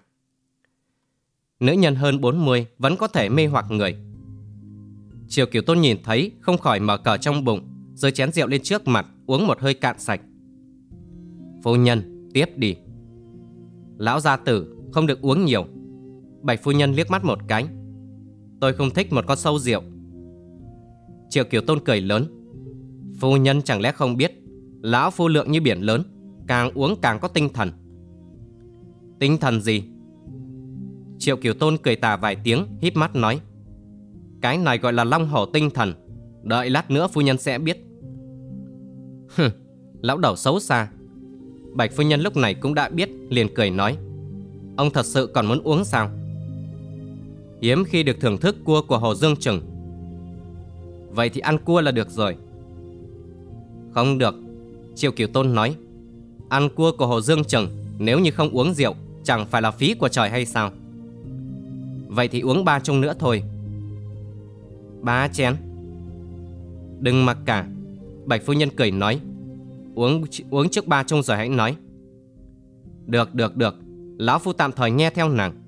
Nữ nhân hơn bốn mươi vẫn có thể mê hoặc người. Triệu Cửu Tôn nhìn thấy không khỏi mở cờ trong bụng, giơ chén rượu lên trước mặt, uống một hơi cạn sạch. Phu nhân, tiếp đi. Lão gia tử, không được uống nhiều. Bạch phu nhân liếc mắt một cái. Tôi không thích một con sâu rượu. Triệu Cửu Tôn cười lớn. Phu nhân chẳng lẽ không biết, lão phu lượng như biển lớn, càng uống càng có tinh thần. Tinh thần gì? Triệu Cửu Tôn cười tà vài tiếng, híp mắt nói. Cái này gọi là long hổ tinh thần, đợi lát nữa phu nhân sẽ biết. Hừ, lão đầu xấu xa. Bạch phu nhân lúc này cũng đã biết, liền cười nói. Ông thật sự còn muốn uống sao? Hiếm khi được thưởng thức cua của Hồ Dương Trùng. Vậy thì ăn cua là được rồi. Không được, Triệu Cửu Tôn nói. Ăn cua của Hồ Dương Trùng, nếu như không uống rượu, chẳng phải là phí của trời hay sao? Vậy thì uống ba chung nữa thôi. Ba chén? Đừng mặc cả. Bạch phu nhân cười nói. Uống uống trước ba chung rồi hãy nói. Được được được, lão phu tạm thời nghe theo nàng.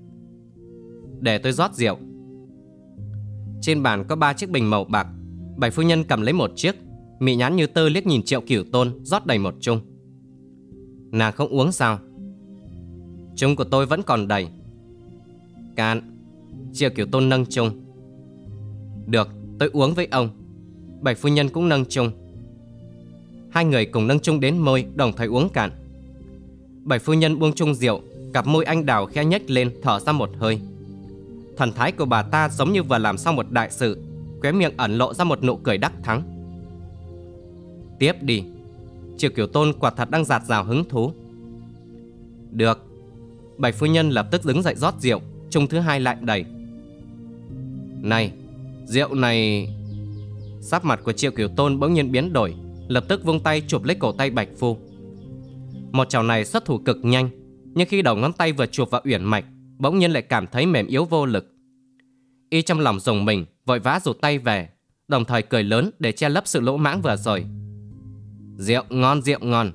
Để tôi rót rượu. Trên bàn có ba chiếc bình màu bạc. Bạch phu nhân cầm lấy một chiếc, mị nhãn như tơ liếc nhìn Triệu Cửu Tôn, rót đầy một chung. Nàng không uống sao? Chung của tôi vẫn còn đầy. Cạn. Triệu Cửu Tôn nâng chung. Được, tôi uống với ông. Bạch phu nhân cũng nâng chung. Hai người cùng nâng chung đến môi, đồng thời uống cạn. Bạch phu nhân buông chung rượu, cặp môi anh đào khẽ nhếch lên, thở ra một hơi. Thần thái của bà ta giống như vừa làm xong một đại sự, khóe miệng ẩn lộ ra một nụ cười đắc thắng. Tiếp đi. Triệu Cửu Tôn quả thật đang dạt dào hứng thú. Được. Bạch phu nhân lập tức đứng dậy rót rượu, chung thứ hai lại đầy. Này, rượu này... Sắc mặt của Triệu Cửu Tôn bỗng nhiên biến đổi, lập tức vung tay chụp lấy cổ tay Bạch phu. Một chảo này xuất thủ cực nhanh, nhưng khi đầu ngón tay vừa chụp vào uyển mạch, bỗng nhiên lại cảm thấy mềm yếu vô lực. Y trong lòng rùng mình, vội vã rụt tay về, đồng thời cười lớn để che lấp sự lỗ mãng vừa rồi. Rượu ngon, rượu ngon.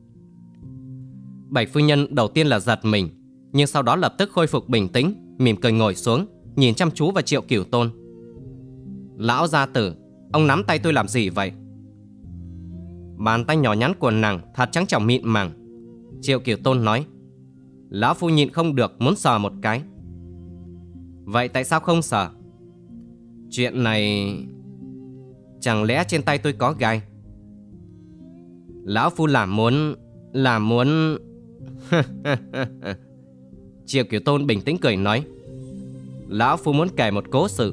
Bạch phu nhân đầu tiên là giật mình, nhưng sau đó lập tức khôi phục bình tĩnh, mỉm cười ngồi xuống, nhìn chăm chú vào Triệu Cửu Tôn. Lão gia tử, ông nắm tay tôi làm gì vậy? Bàn tay nhỏ nhắn của nàng thật trắng trẻo mịn màng. Triệu Cửu Tôn nói: Lão phu nhịn không được muốn sờ một cái. Vậy tại sao không sờ? Chuyện này... Chẳng lẽ trên tay tôi có gai? Lão phu làm muốn... Làm muốn... Triệu Cửu Tôn bình tĩnh cười nói: Lão phu muốn kể một cố sự.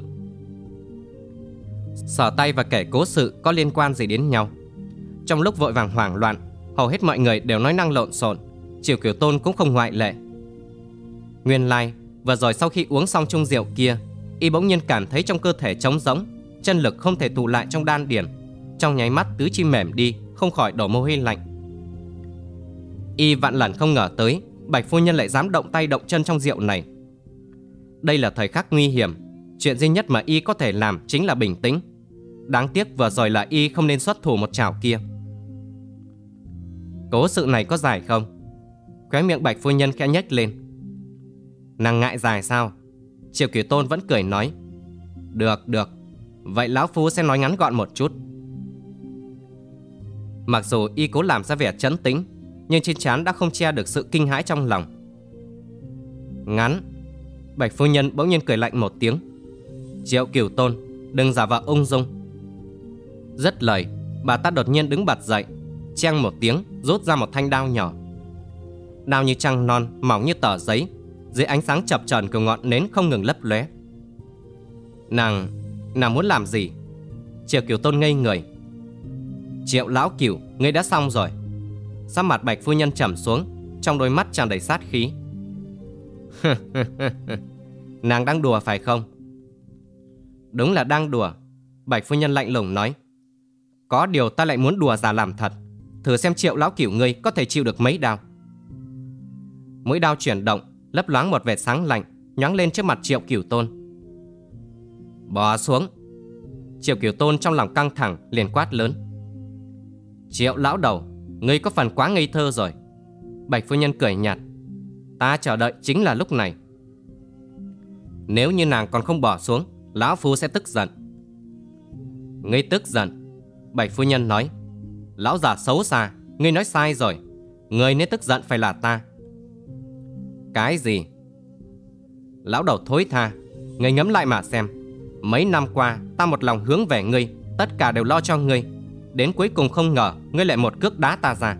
Sờ tay và kể cố sự có liên quan gì đến nhau? Trong lúc vội vàng hoảng loạn, hầu hết mọi người đều nói năng lộn xộn. Triệu Cửu Tôn cũng không ngoại lệ. Nguyên lai, vừa rồi sau khi uống xong chung rượu kia, y bỗng nhiên cảm thấy trong cơ thể trống rỗng, chân lực không thể tụ lại trong đan điền. Trong nháy mắt tứ chi mềm đi, không khỏi đổ mồ hôi lạnh. Y vạn lần không ngờ tới Bạch phu nhân lại dám động tay động chân trong rượu này. Đây là thời khắc nguy hiểm, chuyện duy nhất mà y có thể làm chính là bình tĩnh. Đáng tiếc vừa rồi là y không nên xuất thủ một chảo kia. Cố sự này có dài không? Khóe miệng Bạch phu nhân khẽ nhếch lên. Nàng ngại dài sao? Triệu Cửu Tôn vẫn cười nói: Được, được, vậy lão phu sẽ nói ngắn gọn một chút. Mặc dù y cố làm ra vẻ trấn tĩnh, nhưng trên trán đã không che được sự kinh hãi trong lòng. Ngắn? Bạch phu nhân bỗng nhiên cười lạnh một tiếng. Triệu Cửu Tôn, đừng giả vờ ung dung. Dứt lời, bà ta đột nhiên đứng bật dậy, cheng một tiếng rút ra một thanh đao nhỏ. Đao như trăng non, mỏng như tờ giấy, dưới ánh sáng chập chờn của ngọn nến không ngừng lấp lóe. Nàng, nàng muốn làm gì? Triệu Cửu Tôn ngây người. Triệu lão Cửu, ngươi đã xong rồi. Sắc mặt Bạch phu nhân trầm xuống, trong đôi mắt tràn đầy sát khí. Nàng đang đùa phải không? Đúng là đang đùa. Bạch phu nhân lạnh lùng nói: Có điều ta lại muốn đùa giả làm thật. Thử xem Triệu lão Cửu ngươi có thể chịu được mấy đao. Mũi đao chuyển động, lấp loáng một vệt sáng lạnh nhoáng lên trước mặt Triệu Cửu Tôn. Bỏ xuống. Triệu Cửu Tôn trong lòng căng thẳng liền quát lớn: Triệu lão đầu, ngươi có phần quá ngây thơ rồi. Bạch phu nhân cười nhạt: Ta chờ đợi chính là lúc này. Nếu như nàng còn không bỏ xuống, lão phu sẽ tức giận. Ngươi tức giận? Bạch phu nhân nói: Lão già xấu xa, ngươi nói sai rồi. Ngươi nên tức giận phải là ta. Cái gì? Lão đầu thối tha, ngươi ngẫm lại mà xem. Mấy năm qua ta một lòng hướng về ngươi, tất cả đều lo cho ngươi. Đến cuối cùng không ngờ ngươi lại một cước đá ta ra.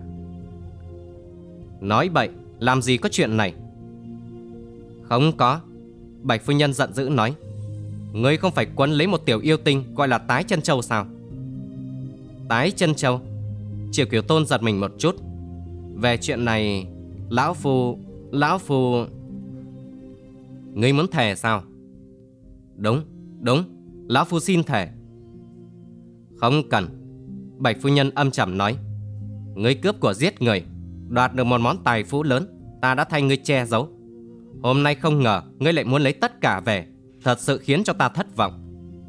Nói bậy, làm gì có chuyện này? Không có. Bạch phu nhân giận dữ nói: Ngươi không phải quấn lấy một tiểu yêu tinh gọi là Tái Chân Châu sao? Tái Chân Châu? Triệu Cửu Tôn giật mình một chút. Về chuyện này, lão phu... Lão phu... Ngươi muốn thề sao? Đúng, đúng, lão phu xin thề. Không cần. Bạch phu nhân âm trầm nói: Ngươi cướp của giết người, đoạt được một món tài phú lớn, ta đã thay ngươi che giấu. Hôm nay không ngờ ngươi lại muốn lấy tất cả về, thật sự khiến cho ta thất vọng.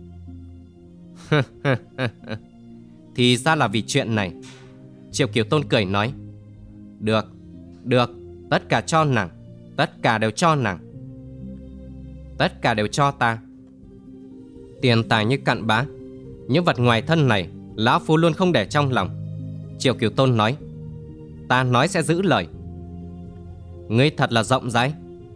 Thì ra là vì chuyện này. Triệu Cửu Tôn cười nói: Được, được, tất cả cho nàng, tất cả đều cho nàng. Tất cả đều cho ta. Tiền tài như cặn bã, những vật ngoài thân này lão phu luôn không để trong lòng. Triệu Cửu Tôn nói: Ta nói sẽ giữ lời. Ngươi thật là rộng rãi.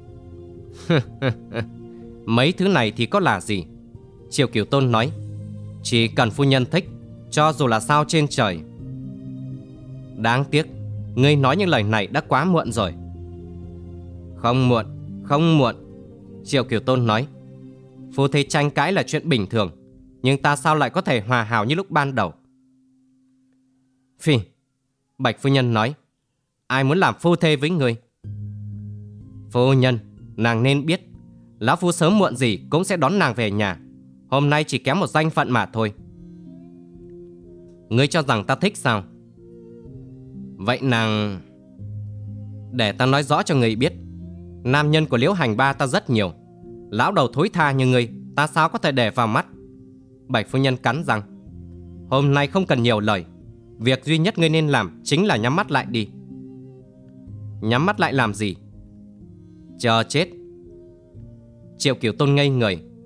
Mấy thứ này thì có là gì? Triệu Cửu Tôn nói: Chỉ cần phu nhân thích, cho dù là sao trên trời. Đáng tiếc, ngươi nói những lời này đã quá muộn rồi. Không muộn, không muộn. Triệu Cửu Tôn nói: Phu thê tranh cãi là chuyện bình thường, nhưng ta sao lại có thể hòa hảo như lúc ban đầu? Phi. Bạch phu nhân nói: Ai muốn làm phu thê với ngươi? Phu nhân, nàng nên biết, lão phu sớm muộn gì cũng sẽ đón nàng về nhà. Hôm nay chỉ kém một danh phận mà thôi. Ngươi cho rằng ta thích sao? Vậy nàng... Để ta nói rõ cho ngươi biết, nam nhân của Liễu Hành Ba ta rất nhiều. Lão đầu thối tha như ngươi, ta sao có thể để vào mắt? Bạch phu nhân cắn răng: Hôm nay không cần nhiều lời. Việc duy nhất ngươi nên làm chính là nhắm mắt lại đi. Nhắm mắt lại làm gì? Chờ chết. Triệu Cửu Tôn ngây người,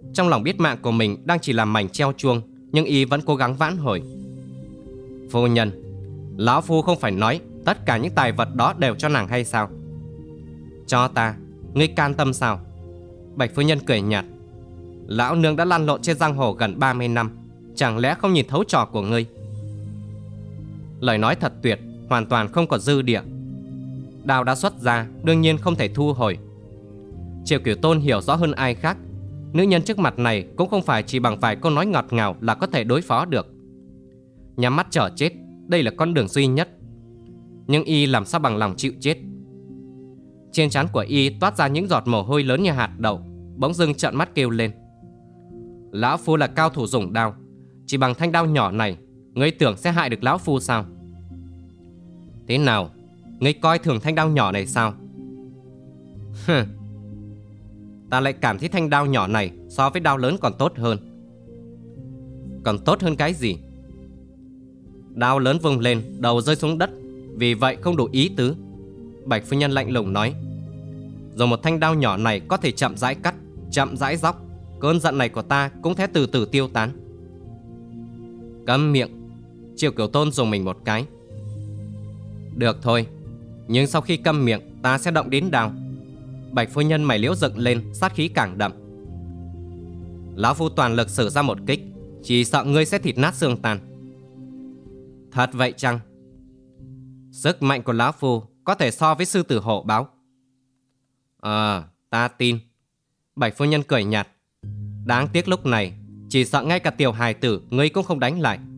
Trong lòng biết mạng của mình đang chỉ làm mảnh treo chuông, nhưng y vẫn cố gắng vãn hồi. Phu nhân, lão phu không phải nói tất cả những tài vật đó đều cho nàng hay sao? Cho ta, ngươi can tâm sao? Bạch phu nhân cười nhạt. Lão nương đã lăn lộn trên giang hồ gần ba mươi năm, chẳng lẽ không nhìn thấu trò của ngươi? Lời nói thật tuyệt, hoàn toàn không có dư địa. Đao đã xuất ra, đương nhiên không thể thu hồi. Triệu Cửu Tôn hiểu rõ hơn ai khác, nữ nhân trước mặt này cũng không phải chỉ bằng vài câu nói ngọt ngào là có thể đối phó được. Nhắm mắt chờ chết, đây là con đường duy nhất. Nhưng y làm sao bằng lòng chịu chết? Trên trán của y toát ra những giọt mồ hôi lớn như hạt đậu, bỗng dưng trợn mắt kêu lên. Lão phu là cao thủ dùng đao, chỉ bằng thanh đao nhỏ này, ngươi tưởng sẽ hại được lão phu sao? Thế nào, ngươi coi thường thanh đao nhỏ này sao? Hừ, ta lại cảm thấy thanh đao nhỏ này so với đao lớn còn tốt hơn. Còn tốt hơn cái gì? Đao lớn vung lên, đầu rơi xuống đất, vì vậy không đủ ý tứ. Bạch phu nhân lạnh lùng nói. Rồi một thanh đao nhỏ này có thể chậm rãi cắt, chậm rãi róc, cơn giận này của ta cũng sẽ từ từ tiêu tán. Câm miệng. Triệu Cửu Tôn dùng mình một cái. Được thôi, nhưng sau khi câm miệng ta sẽ động đến đao. Bạch phu nhân mày liễu dựng lên, sát khí càng đậm. Lão phu toàn lực sử ra một kích, chỉ sợ ngươi sẽ thịt nát xương tan. Thật vậy chăng? Sức mạnh của lão phu có thể so với sư tử hổ báo. À, ta tin. Bạch phu nhân cười nhạt. Đáng tiếc lúc này chỉ sợ ngay cả tiểu hài tử ngươi cũng không đánh lại.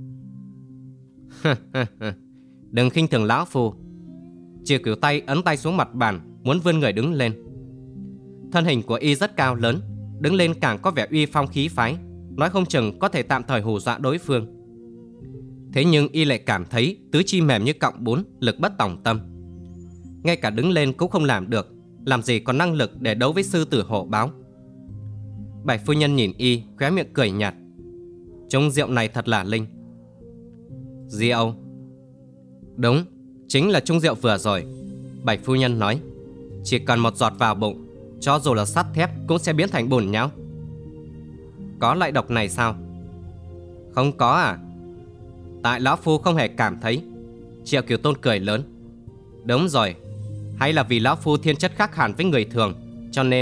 Đừng khinh thường lão phu. Triệu Cửu tay ấn tay xuống mặt bàn, muốn vươn người đứng lên. Thân hình của y rất cao lớn, đứng lên càng có vẻ uy phong khí phái, nói không chừng có thể tạm thời hù dọa đối phương. Thế nhưng y lại cảm thấy tứ chi mềm như cọng bún, lực bất tòng tâm. Ngay cả đứng lên cũng không làm được, làm gì có năng lực để đấu với sư tử hổ báo. Bạch phu nhân nhìn y, khóe miệng cười nhạt. Chung rượu này thật là linh. Rượu? Đúng, chính là chung rượu vừa rồi. Bạch phu nhân nói. Chỉ cần một giọt vào bụng, cho dù là sắt thép cũng sẽ biến thành bùn nhão. Có loại độc này sao? Không có à? Tại lão phu không hề cảm thấy. Triệu Cửu Tôn cười lớn. Đúng rồi, hay là vì lão phu thiên chất khác hẳn với người thường, cho nên...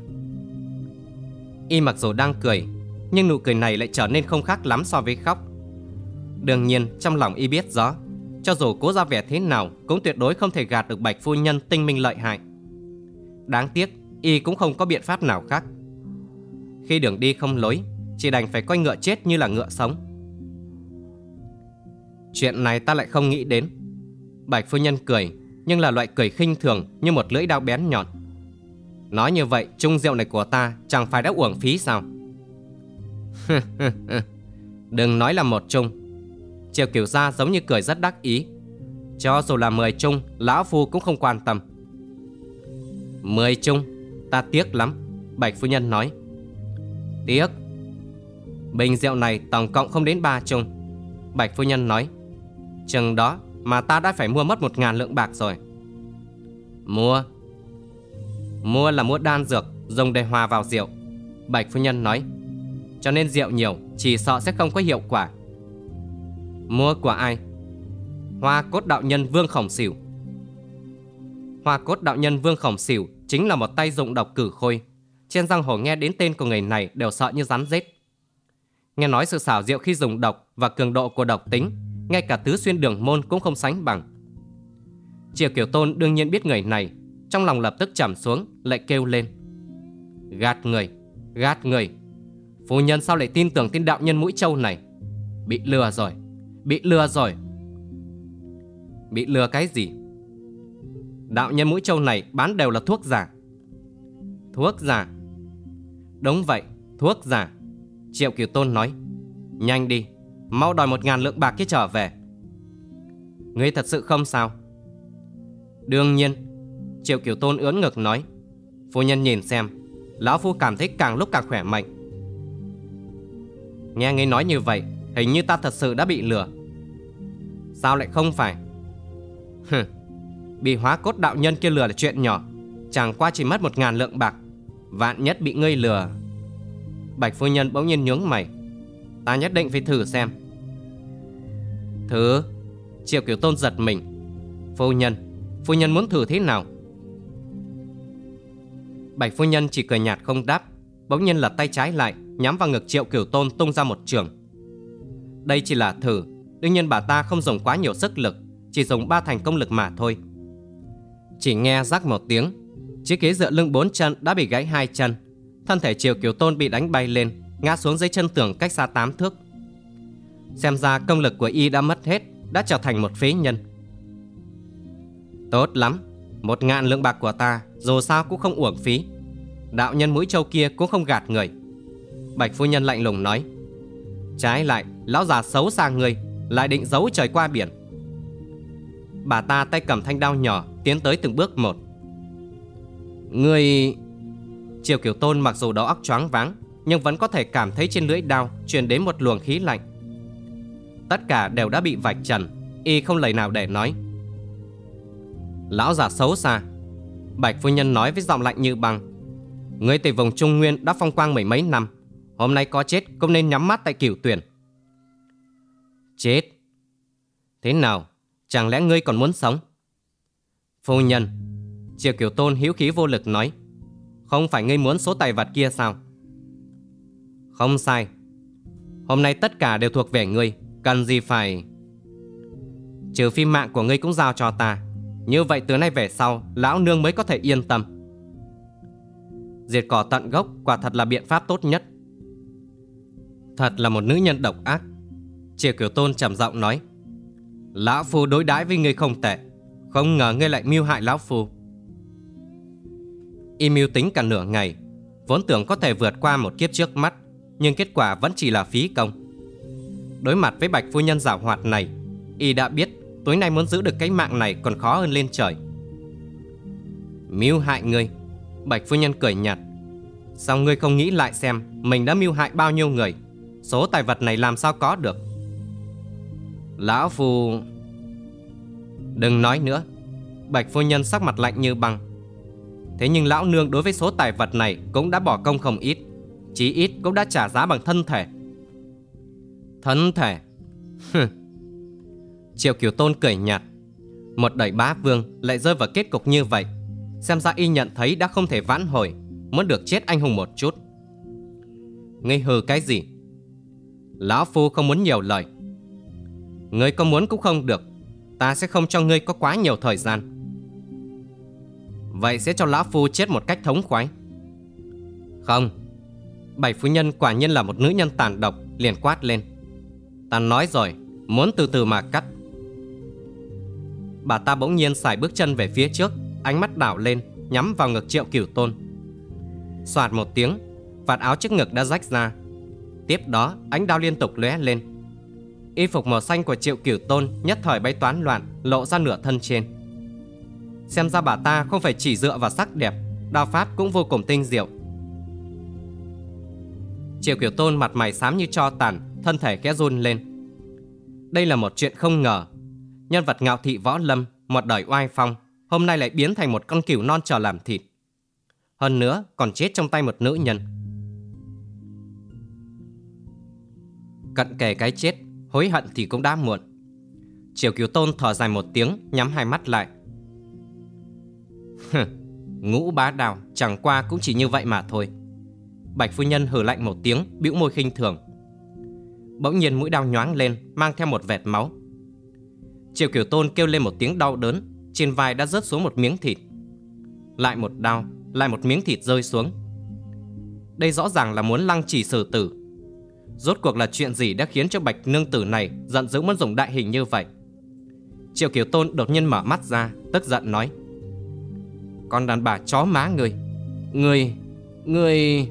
Y mặc dù đang cười, nhưng nụ cười này lại trở nên không khác lắm so với khóc. Đương nhiên trong lòng y biết rõ, cho dù cố ra vẻ thế nào cũng tuyệt đối không thể gạt được Bạch phu nhân tinh minh lợi hại. Đáng tiếc y cũng không có biện pháp nào khác. Khi đường đi không lối, chỉ đành phải coi ngựa chết như là ngựa sống. Chuyện này ta lại không nghĩ đến. Bạch phu nhân cười, nhưng là loại cười khinh thường như một lưỡi dao bén nhọn. Nói như vậy chung rượu này của ta chẳng phải đã uổng phí sao? Đừng nói là một chung. Triệu Cửu gia giống như cười rất đắc ý. Cho dù là mười chung, lão phu cũng không quan tâm. Mười chung? Ta tiếc lắm. Bạch phu nhân nói. Tiếc? Bình rượu này tổng cộng không đến ba chung. Bạch phu nhân nói. Chừng đó mà ta đã phải mua mất một ngàn lượng bạc rồi. Mua? Mua là mua đan dược dùng để hòa vào rượu. Bạch phu nhân nói. Cho nên rượu nhiều chỉ sợ sẽ không có hiệu quả. Mua của ai? Hoa Cốt đạo nhân Vương Khổng Sửu. Hoa Cốt đạo nhân Vương Khổng Sửu chính là một tay dụng độc cử khôi. Trên giang hồ nghe đến tên của người này đều sợ như rắn rết. Nghe nói sự xảo diệu khi dùng độc và cường độ của độc tính, ngay cả tứ xuyên đường môn cũng không sánh bằng. Triệu Cửu Tôn đương nhiên biết người này, trong lòng lập tức trầm xuống, lại kêu lên. Gạt người, gạt người. Phu nhân sao lại tin tưởng tên đạo nhân mũi trâu này? Bị lừa rồi, bị lừa rồi. Bị lừa cái gì? Đạo nhân mũi trâu này bán đều là thuốc giả. Thuốc giả? Đúng vậy, thuốc giả. Triệu Cửu Tôn nói. Nhanh đi, mau đòi một ngàn lượng bạc kia trở về. Ngươi thật sự không sao? Đương nhiên. Triệu Cửu Tôn ưỡn ngực nói. Phu nhân nhìn xem, lão phu cảm thấy càng lúc càng khỏe mạnh. Nghe ngươi nói như vậy, hình như ta thật sự đã bị lừa. Sao lại không phải? Hừ, bị Hóa Cốt đạo nhân kia lừa là chuyện nhỏ, chẳng qua chỉ mất một ngàn lượng bạc. Vạn nhất bị ngươi lừa. Bạch phu nhân bỗng nhiên nhướng mày. Ta nhất định phải thử xem. Thử? Triệu Kiểu Tôn giật mình. Phu nhân, phu nhân muốn thử thế nào? Bạch phu nhân chỉ cười nhạt không đáp. Bỗng nhiên lật tay trái lại, nhắm vào ngực Triệu Kiểu Tôn tung ra một chưởng. Đây chỉ là thử, đương nhiên bà ta không dùng quá nhiều sức lực, chỉ dùng ba thành công lực mà thôi. Chỉ nghe rắc một tiếng, chiếc ghế dựa lưng bốn chân đã bị gãy hai chân. Thân thể Triệu Kiểu Tôn bị đánh bay lên, ngã xuống dưới chân tường cách xa tám thước. Xem ra công lực của y đã mất hết, đã trở thành một phế nhân. Tốt lắm, một ngàn lượng bạc của ta dù sao cũng không uổng phí. Đạo nhân mũi trâu kia cũng không gạt người. Bạch phu nhân lạnh lùng nói. Trái lại, lão già xấu xa người lại định giấu trời qua biển. Bà ta tay cầm thanh đao nhỏ, tiến tới từng bước một. Người... Triệu Kiểu Tôn mặc dù đầu óc choáng váng, nhưng vẫn có thể cảm thấy trên lưỡi đao truyền đến một luồng khí lạnh. Tất cả đều đã bị vạch trần, y không lời nào để nói. Lão già xấu xa. Bạch phu nhân nói với giọng lạnh như băng. Ngươi từ vùng Trung Nguyên đã phong quang mười mấy năm, hôm nay có chết cũng nên nhắm mắt tại Cửu Tuyển. Chết? Thế nào? Chẳng lẽ ngươi còn muốn sống? Phu nhân, Triệu Kiểu Tôn hữu khí vô lực nói. Không phải ngươi muốn số tài vật kia sao? Không sai. Hôm nay tất cả đều thuộc về ngươi, cần gì phải... Trừ phi mạng của ngươi cũng giao cho ta. Như vậy từ nay về sau, lão nương mới có thể yên tâm. Diệt cỏ tận gốc quả thật là biện pháp tốt nhất. Thật là một nữ nhân độc ác. Triệu Kiểu Tôn trầm giọng nói. Lão phu đối đãi với ngươi không tệ, không ngờ ngươi lại mưu hại lão phu. Y mưu tính cả nửa ngày, vốn tưởng có thể vượt qua một kiếp trước mắt, nhưng kết quả vẫn chỉ là phí công. Đối mặt với Bạch phu nhân giảo hoạt này, y đã biết tối nay muốn giữ được cái mạng này còn khó hơn lên trời. Mưu hại ngươi? Bạch phu nhân cười nhạt. Sao ngươi không nghĩ lại xem mình đã mưu hại bao nhiêu người? Số tài vật này làm sao có được? Lão phu... Đừng nói nữa. Bạch phu nhân sắc mặt lạnh như băng. Thế nhưng lão nương đối với số tài vật này cũng đã bỏ công không ít, chí ít cũng đã trả giá bằng thân thể. Thân thể? Triệu Kiểu Tôn cười nhạt. Một đời bá vương lại rơi vào kết cục như vậy, xem ra y nhận thấy đã không thể vãn hồi, muốn được chết anh hùng một chút. Ngươi hừ cái gì? Lão phu không muốn nhiều lời. Ngươi có muốn cũng không được, ta sẽ không cho ngươi có quá nhiều thời gian. Vậy sẽ cho lão phu chết một cách thống khoái. Không. Bạch phu nhân quả nhiên là một nữ nhân tàn độc, liền quát lên. Ta nói rồi, muốn từ từ mà cắt. Bà ta bỗng nhiên xài bước chân về phía trước, ánh mắt đảo lên, nhắm vào ngực Triệu Kiểu Tôn. Xoạt một tiếng, vạt áo trước ngực đã rách ra. Tiếp đó ánh đao liên tục lóe lên. Y phục màu xanh của Triệu Kiểu Tôn nhất thời bay toán loạn, lộ ra nửa thân trên. Xem ra bà ta không phải chỉ dựa vào sắc đẹp, đao pháp cũng vô cùng tinh diệu. Triệu Kiểu Tôn mặt mày xám như tro tàn, thân thể khẽ run lên. Đây là một chuyện không ngờ. Nhân vật ngạo thị võ lâm, một đời oai phong, hôm nay lại biến thành một con cừu non chờ làm thịt. Hơn nữa còn chết trong tay một nữ nhân. Cận kề cái chết, hối hận thì cũng đã muộn. Triệu Kiểu Tôn thở dài một tiếng, nhắm hai mắt lại. Ngũ bá đào chẳng qua cũng chỉ như vậy mà thôi. Bạch phu nhân hừ lạnh một tiếng, bĩu môi khinh thường. Bỗng nhiên mũi đao nhoáng lên, mang theo một vệt máu. Triệu Kiểu Tôn kêu lên một tiếng đau đớn, trên vai đã rớt xuống một miếng thịt. Lại một đao, lại một miếng thịt rơi xuống. Đây rõ ràng là muốn lăng trì xử tử. Rốt cuộc là chuyện gì đã khiến cho Bạch nương tử này giận dữ muốn dùng đại hình như vậy? Triệu Kiểu Tôn đột nhiên mở mắt ra, tức giận nói. Con đàn bà chó má người, người, người...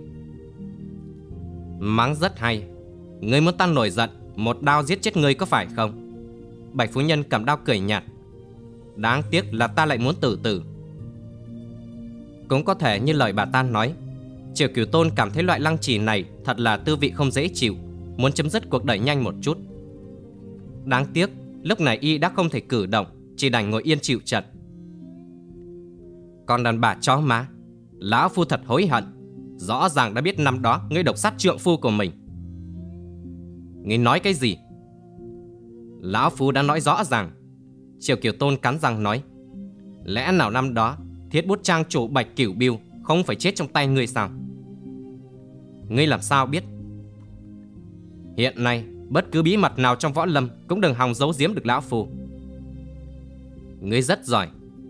Mắng rất hay. Ngươi muốn ta nổi giận, một đao giết chết ngươi có phải không? Bạch phu nhân cầm đao cười nhạt. Đáng tiếc là ta lại muốn tử tử. Cũng có thể như lời bà ta nói, Triệu Kiểu Tôn cảm thấy loại lăng trì này thật là tư vị không dễ chịu, muốn chấm dứt cuộc đời nhanh một chút. Đáng tiếc lúc này y đã không thể cử động, chỉ đành ngồi yên chịu trận. Còn đàn bà chó má, lão phu thật hối hận. Rõ ràng đã biết năm đó ngươi độc sát trượng phu của mình. Ngươi nói cái gì? Lão Phu đã nói rõ ràng. Triệu Kiều Tôn cắn răng nói. Lẽ nào năm đó Thiết Bút trang chủ Bạch Cửu Biêu không phải chết trong tay ngươi sao? Ngươi làm sao biết? Hiện nay bất cứ bí mật nào trong võ lâm cũng đừng hòng giấu giếm được lão Phu. Ngươi rất giỏi.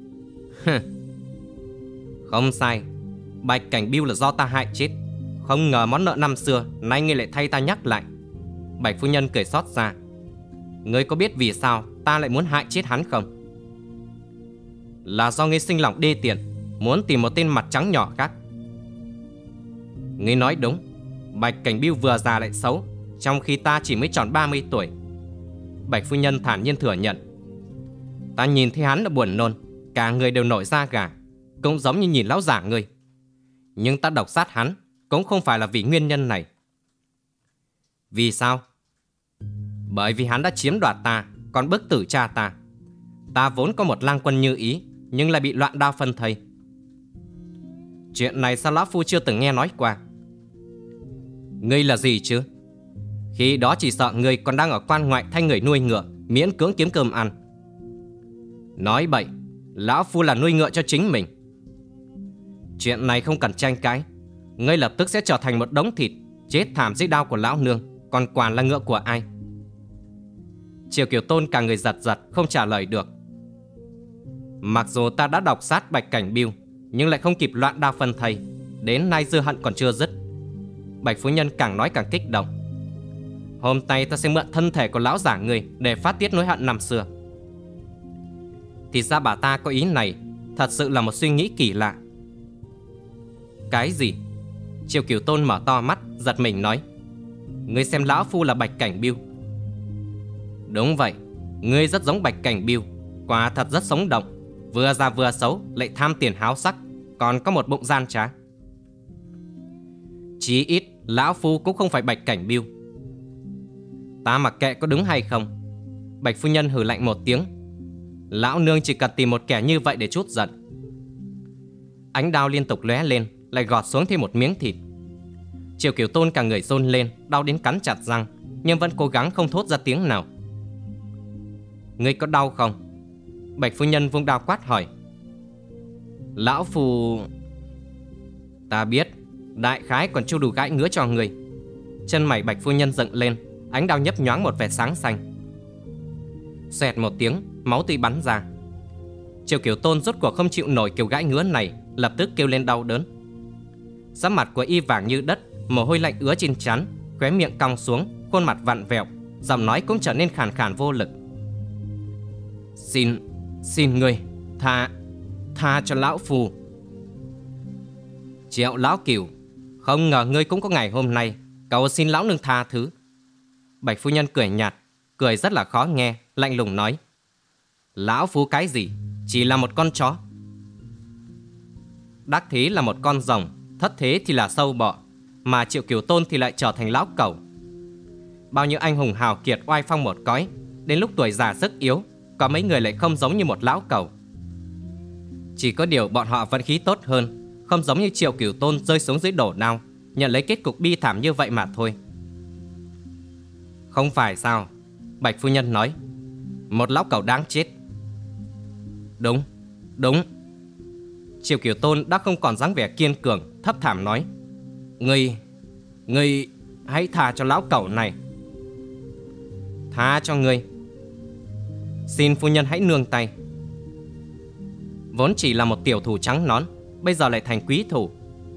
Không sai, Bạch Cảnh Biêu là do ta hại chết. Không ngờ món nợ năm xưa nay ngươi lại thay ta nhắc lại. Bạch phu nhân cười xót xa. Ngươi có biết vì sao ta lại muốn hại chết hắn không? Là do ngươi sinh lòng đê tiện, muốn tìm một tên mặt trắng nhỏ khác. Ngươi nói đúng. Bạch Cảnh Biêu vừa già lại xấu, trong khi ta chỉ mới tròn ba mươi tuổi. Bạch phu nhân thản nhiên thừa nhận. Ta nhìn thấy hắn là buồn nôn, cả người đều nổi da gà, cũng giống như nhìn lão giả ngươi. Nhưng ta độc sát hắn cũng không phải là vì nguyên nhân này. Vì sao? Bởi vì hắn đã chiếm đoạt ta, còn bức tử cha ta. Ta vốn có một lang quân như ý, nhưng lại bị loạn đao phân thây. Chuyện này sao lão Phu chưa từng nghe nói qua? Ngươi là gì chứ? Khi đó chỉ sợ ngươi còn đang ở quan ngoại thay người nuôi ngựa, miễn cưỡng kiếm cơm ăn. Nói bậy, lão Phu là nuôi ngựa cho chính mình. Chuyện này không cần tranh cãi. Ngươi lập tức sẽ trở thành một đống thịt, chết thảm dưới đao của lão nương. Còn quản là ngựa của ai? Triệu Kiều Tôn cả người giật giật, không trả lời được. Mặc dù ta đã độc sát Bạch Cảnh Biêu, nhưng lại không kịp loạn đao phân thây. Đến nay dư hận còn chưa dứt. Bạch phu nhân càng nói càng kích động. Hôm nay ta sẽ mượn thân thể của lão giả người để phát tiết nỗi hận năm xưa. Thì ra bà ta có ý này, thật sự là một suy nghĩ kỳ lạ. Cái gì? Triệu Kiều Tôn mở to mắt, giật mình nói. Ngươi xem lão Phu là Bạch Cảnh Biêu. Đúng vậy, ngươi rất giống Bạch Cảnh Biêu, quả thật rất sống động. Vừa già vừa xấu, lại tham tiền háo sắc, còn có một bụng gian trá. Chí ít lão Phu cũng không phải Bạch Cảnh Biêu. Ta mặc kệ có đúng hay không. Bạch phu nhân hừ lạnh một tiếng. Lão nương chỉ cần tìm một kẻ như vậy để trút giận. Ánh đao liên tục lóe lên, lại gọt xuống thêm một miếng thịt. Triệu Kiều Tôn cả người run lên, đau đến cắn chặt răng, nhưng vẫn cố gắng không thốt ra tiếng nào. Ngươi có đau không? Bạch phu nhân vung đao quát hỏi. Lão Phu... Ta biết, đại khái còn chưa đủ gãi ngứa cho người. Chân mày Bạch phu nhân dựng lên, ánh đao nhấp nhoáng một vẻ sáng xanh. Xoẹt một tiếng, máu tươi bắn ra. Triệu Kiều Tôn rốt cuộc không chịu nổi kiểu gãi ngứa này, lập tức kêu lên đau đớn. Sắc mặt của y vàng như đất, mồ hôi lạnh ứa trên trán, khóe miệng cong xuống, khuôn mặt vặn vẹo, giọng nói cũng trở nên khàn khàn vô lực. Xin, xin ngươi, tha, tha cho lão Phu. Triệu lão Cửu, không ngờ ngươi cũng có ngày hôm nay, cầu xin lão nương tha thứ. Bạch phu nhân cười nhạt, cười rất là khó nghe, lạnh lùng nói. Lão Phu cái gì, chỉ là một con chó. Đắc thế là một con rồng, thất thế thì là sâu bọ, mà Triệu Kiều Tôn thì lại trở thành lão cẩu. Bao nhiêu anh hùng hào kiệt oai phong một cõi, đến lúc tuổi già sức yếu, có mấy người lại không giống như một lão cẩu. Chỉ có điều bọn họ vận khí tốt hơn, không giống như Triệu Kiều Tôn rơi xuống dưới đổ đao, nhận lấy kết cục bi thảm như vậy mà thôi. Không phải sao? Bạch phu nhân nói. Một lão cẩu đáng chết. Đúng, đúng. Triệu Kiều Tôn đã không còn dáng vẻ kiên cường, thấp thảm nói. Ngươi, ngươi hãy tha cho lão cẩu này. Tha cho ngươi. Xin phu nhân hãy nương tay. Vốn chỉ là một tiểu thủ trắng nón, bây giờ lại thành quý thủ.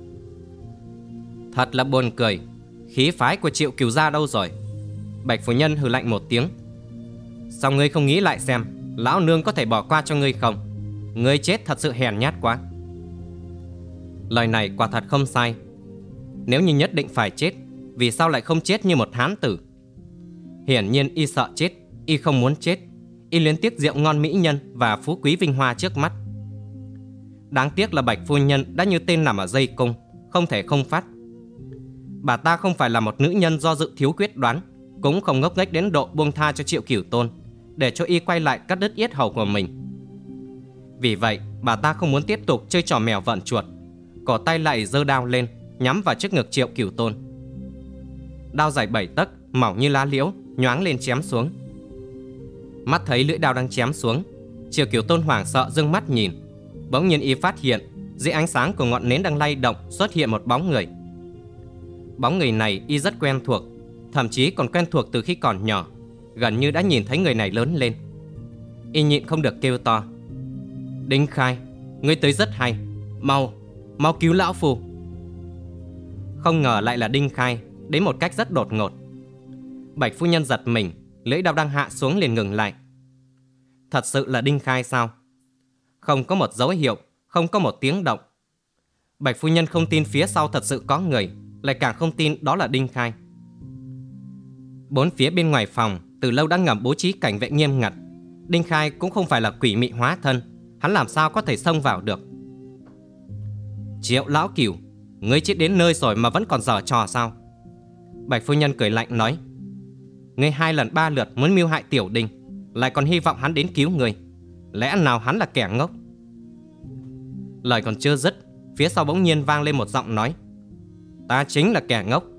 Thật là buồn cười. Khí phái của Triệu Kiều gia đâu rồi? Bạch phu nhân hừ lạnh một tiếng. Sao ngươi không nghĩ lại xem lão nương có thể bỏ qua cho ngươi không? Ngươi chết thật sự hèn nhát quá. Lời này quả thật không sai. Nếu như nhất định phải chết, vì sao lại không chết như một hán tử? Hiển nhiên y sợ chết, y không muốn chết. Y luyến tiếc rượu ngon mỹ nhân và phú quý vinh hoa trước mắt. Đáng tiếc là Bạch phu nhân đã như tên nằm ở dây cung, không thể không phát. Bà ta không phải là một nữ nhân do dự thiếu quyết đoán, cũng không ngốc nghếch đến độ buông tha cho Triệu Cửu Tôn, để cho y quay lại cắt đứt yết hầu của mình. Vì vậy bà ta không muốn tiếp tục chơi trò mèo vợn chuột, cổ tay lại giơ đao lên, nhắm vào trước ngực Triệu Cửu Tôn. Đao dài bảy tấc, mỏng như lá liễu, nhoáng lên chém xuống. Mắt thấy lưỡi đao đang chém xuống, Triệu Cửu Tôn hoảng sợ dương mắt nhìn. Bỗng nhiên y phát hiện dưới ánh sáng của ngọn nến đang lay động xuất hiện một bóng người. Bóng người này y rất quen thuộc, thậm chí còn quen thuộc từ khi còn nhỏ, gần như đã nhìn thấy người này lớn lên. Y nhịn không được kêu to: Đinh Khai, ngươi tới rất hay, mau, mau cứu lão phu. Không ngờ lại là Đinh Khai, đến một cách rất đột ngột. Bạch phu nhân giật mình, lưỡi đao đang hạ xuống liền ngừng lại. Thật sự là Đinh Khai sao? Không có một dấu hiệu, không có một tiếng động. Bạch phu nhân không tin phía sau thật sự có người, lại càng không tin đó là Đinh Khai. Bốn phía bên ngoài phòng từ lâu đã ngầm bố trí cảnh vệ nghiêm ngặt. Đinh Khai cũng không phải là quỷ mị hóa thân, hắn làm sao có thể xông vào được. Triệu lão Cửu, ngươi chết đến nơi rồi mà vẫn còn giở trò sao? Bạch phu nhân cười lạnh nói: Ngươi hai lần ba lượt muốn mưu hại Tiểu Đinh, lại còn hy vọng hắn đến cứu ngươi, lẽ nào hắn là kẻ ngốc? Lời còn chưa dứt, phía sau bỗng nhiên vang lên một giọng nói: Ta chính là kẻ ngốc.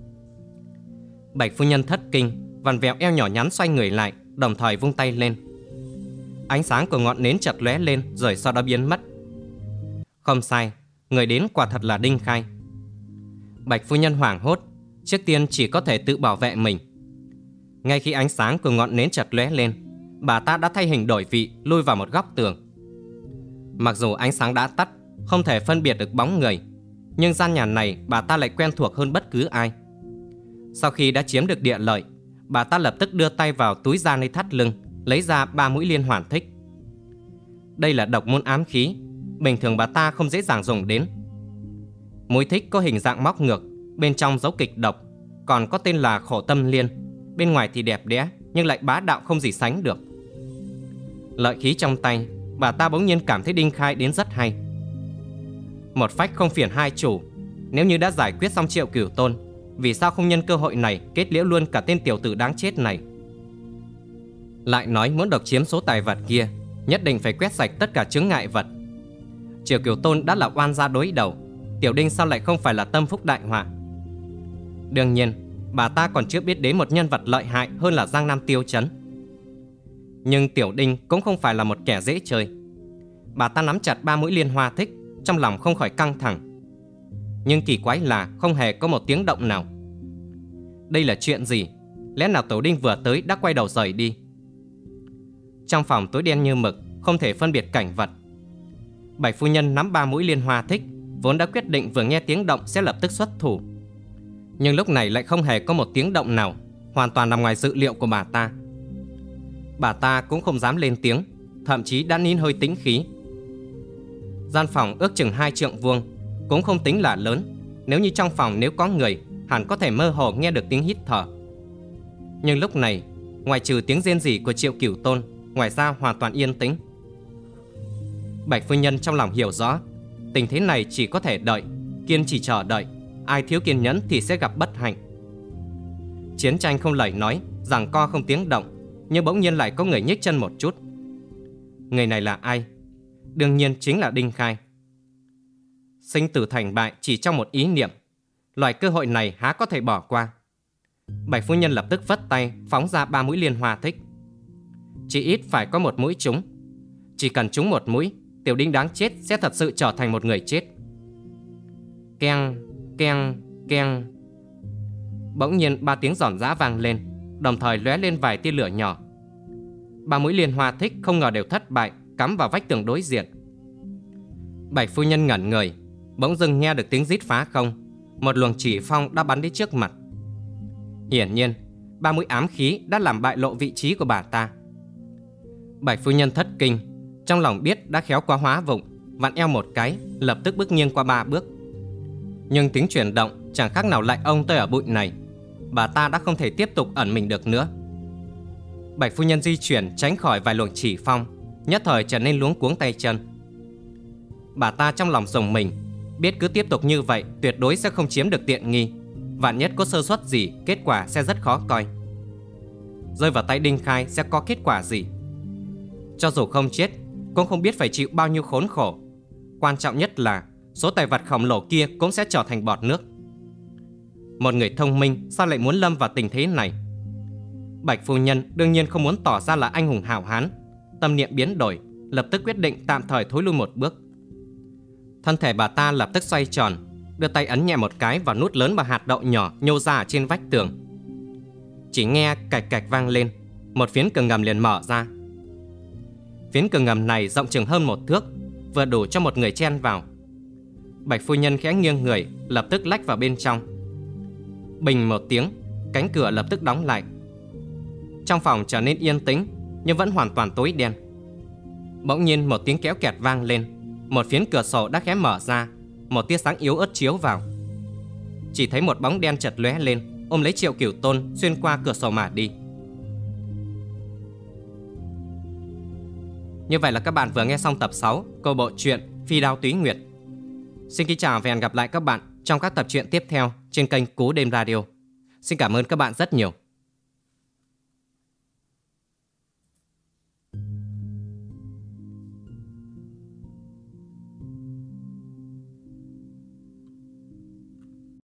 Bạch phu nhân thất kinh, vặn vẹo eo nhỏ nhắn xoay người lại, đồng thời vung tay lên. Ánh sáng của ngọn nến chợt lóe lên rồi sau đó biến mất. Không sai, người đến quả thật là Đinh Khai. Bạch phu nhân hoảng hốt, trước tiên chỉ có thể tự bảo vệ mình. Ngay khi ánh sáng của ngọn nến chợt lóe lên, bà ta đã thay hình đổi vị, lui vào một góc tường. Mặc dù ánh sáng đã tắt, không thể phân biệt được bóng người, nhưng gian nhà này bà ta lại quen thuộc hơn bất cứ ai. Sau khi đã chiếm được địa lợi, bà ta lập tức đưa tay vào túi da nơi thắt lưng, lấy ra ba mũi liên hoàn thích. Đây là độc môn ám khí, bình thường bà ta không dễ dàng dùng đến. Mũi thích có hình dạng móc ngược, bên trong dấu kịch độc, còn có tên là Khổ Tâm Liên. Bên ngoài thì đẹp đẽ, nhưng lại bá đạo không gì sánh được. Lợi khí trong tay, bà ta bỗng nhiên cảm thấy Đinh Khai đến rất hay. Một phách không phiền hai chủ, nếu như đã giải quyết xong Triệu Cửu Tôn, vì sao không nhân cơ hội này kết liễu luôn cả tên tiểu tử đáng chết này? Lại nói muốn độc chiếm số tài vật kia, nhất định phải quét sạch tất cả chướng ngại vật. Triệu Cửu Tôn đã là oan gia đối đầu, Tiểu Đinh sao lại không phải là tâm phúc đại họa? Đương nhiên, bà ta còn chưa biết đến một nhân vật lợi hại hơn là Giang Nam Tiêu Chấn. Nhưng Tiểu Đinh cũng không phải là một kẻ dễ chơi. Bà ta nắm chặt ba mũi liên hoa thích, trong lòng không khỏi căng thẳng. Nhưng kỳ quái là không hề có một tiếng động nào. Đây là chuyện gì? Lẽ nào Tiểu Đinh vừa tới đã quay đầu rời đi? Trong phòng tối đen như mực, không thể phân biệt cảnh vật. Bạch phu nhân nắm ba mũi liên hoa thích, vốn đã quyết định vừa nghe tiếng động sẽ lập tức xuất thủ. Nhưng lúc này lại không hề có một tiếng động nào, hoàn toàn nằm ngoài dự liệu của bà ta. Bà ta cũng không dám lên tiếng, thậm chí đã nín hơi tĩnh khí. Gian phòng ước chừng hai trượng vuông, cũng không tính là lớn. Nếu như trong phòng nếu có người, hẳn có thể mơ hồ nghe được tiếng hít thở. Nhưng lúc này, ngoài trừ tiếng rên rỉ của Triệu Cửu Tôn, ngoài ra hoàn toàn yên tĩnh. Bạch phu nhân trong lòng hiểu rõ, tình thế này chỉ có thể đợi, kiên trì chờ đợi. Ai thiếu kiên nhẫn thì sẽ gặp bất hạnh. Chiến tranh không lời nói, giằng co không tiếng động, nhưng bỗng nhiên lại có người nhích chân một chút. Người này là ai? Đương nhiên chính là Đinh Khai. Sinh tử thành bại chỉ trong một ý niệm, loại cơ hội này há có thể bỏ qua. Bạch phu nhân lập tức vất tay phóng ra ba mũi liên hoa thích. Chỉ ít phải có một mũi trúng. Chỉ cần trúng một mũi, Tiểu Đinh đáng chết sẽ thật sự trở thành một người chết. Keng, keng, keng. Bỗng nhiên ba tiếng giòn giã vang lên, đồng thời lóe lên vài tia lửa nhỏ. Ba mũi liên hoa thích không ngờ đều thất bại, cắm vào vách tường đối diện. Bạch phu nhân ngẩn người, bỗng dưng nghe được tiếng rít phá không. Một luồng chỉ phong đã bắn đến trước mặt. Hiển nhiên, ba mũi ám khí đã làm bại lộ vị trí của bà ta. Bạch phu nhân thất kinh, trong lòng biết đã khéo quá hóa vụng, vặn eo một cái, lập tức bước nghiêng qua ba bước. Nhưng tiếng chuyển động chẳng khác nào lạnh ông tôi ở bụi này. Bà ta đã không thể tiếp tục ẩn mình được nữa. Bạch phu nhân di chuyển tránh khỏi vài luồng chỉ phong, nhất thời trở nên luống cuống tay chân. Bà ta trong lòng rùng mình, biết cứ tiếp tục như vậy tuyệt đối sẽ không chiếm được tiện nghi. Vạn nhất có sơ suất gì, kết quả sẽ rất khó coi. Rơi vào tay Đinh Khai sẽ có kết quả gì? Cho dù không chết, cũng không biết phải chịu bao nhiêu khốn khổ. Quan trọng nhất là số tài vật khổng lồ kia cũng sẽ trở thành bọt nước. Một người thông minh sao lại muốn lâm vào tình thế này? Bạch phu nhân đương nhiên không muốn tỏ ra là anh hùng hào hán. Tâm niệm biến đổi, lập tức quyết định tạm thời thối lui một bước. Thân thể bà ta lập tức xoay tròn, đưa tay ấn nhẹ một cái vào nút lớn bằng hạt đậu nhỏ nhô ra ở trên vách tường. Chỉ nghe cạch cạch vang lên, một phiến cửa ngầm liền mở ra. Phiến cửa ngầm này rộng chừng hơn một thước, vừa đủ cho một người chen vào. Bạch phu nhân khẽ nghiêng người, lập tức lách vào bên trong. Bình một tiếng, cánh cửa lập tức đóng lại. Trong phòng trở nên yên tĩnh, nhưng vẫn hoàn toàn tối đen. Bỗng nhiên một tiếng kéo kẹt vang lên, một phiến cửa sổ đã khẽ mở ra, một tia sáng yếu ớt chiếu vào. Chỉ thấy một bóng đen chợt lóe lên, ôm lấy Triệu Cửu Tôn xuyên qua cửa sổ mà đi. Như vậy là các bạn vừa nghe xong tập sáu câu bộ truyện Phi Đao Túy Nguyệt. Xin kính chào và hẹn gặp lại các bạn trong các tập truyện tiếp theo trên kênh Cú Đêm Radio. Xin cảm ơn các bạn rất nhiều.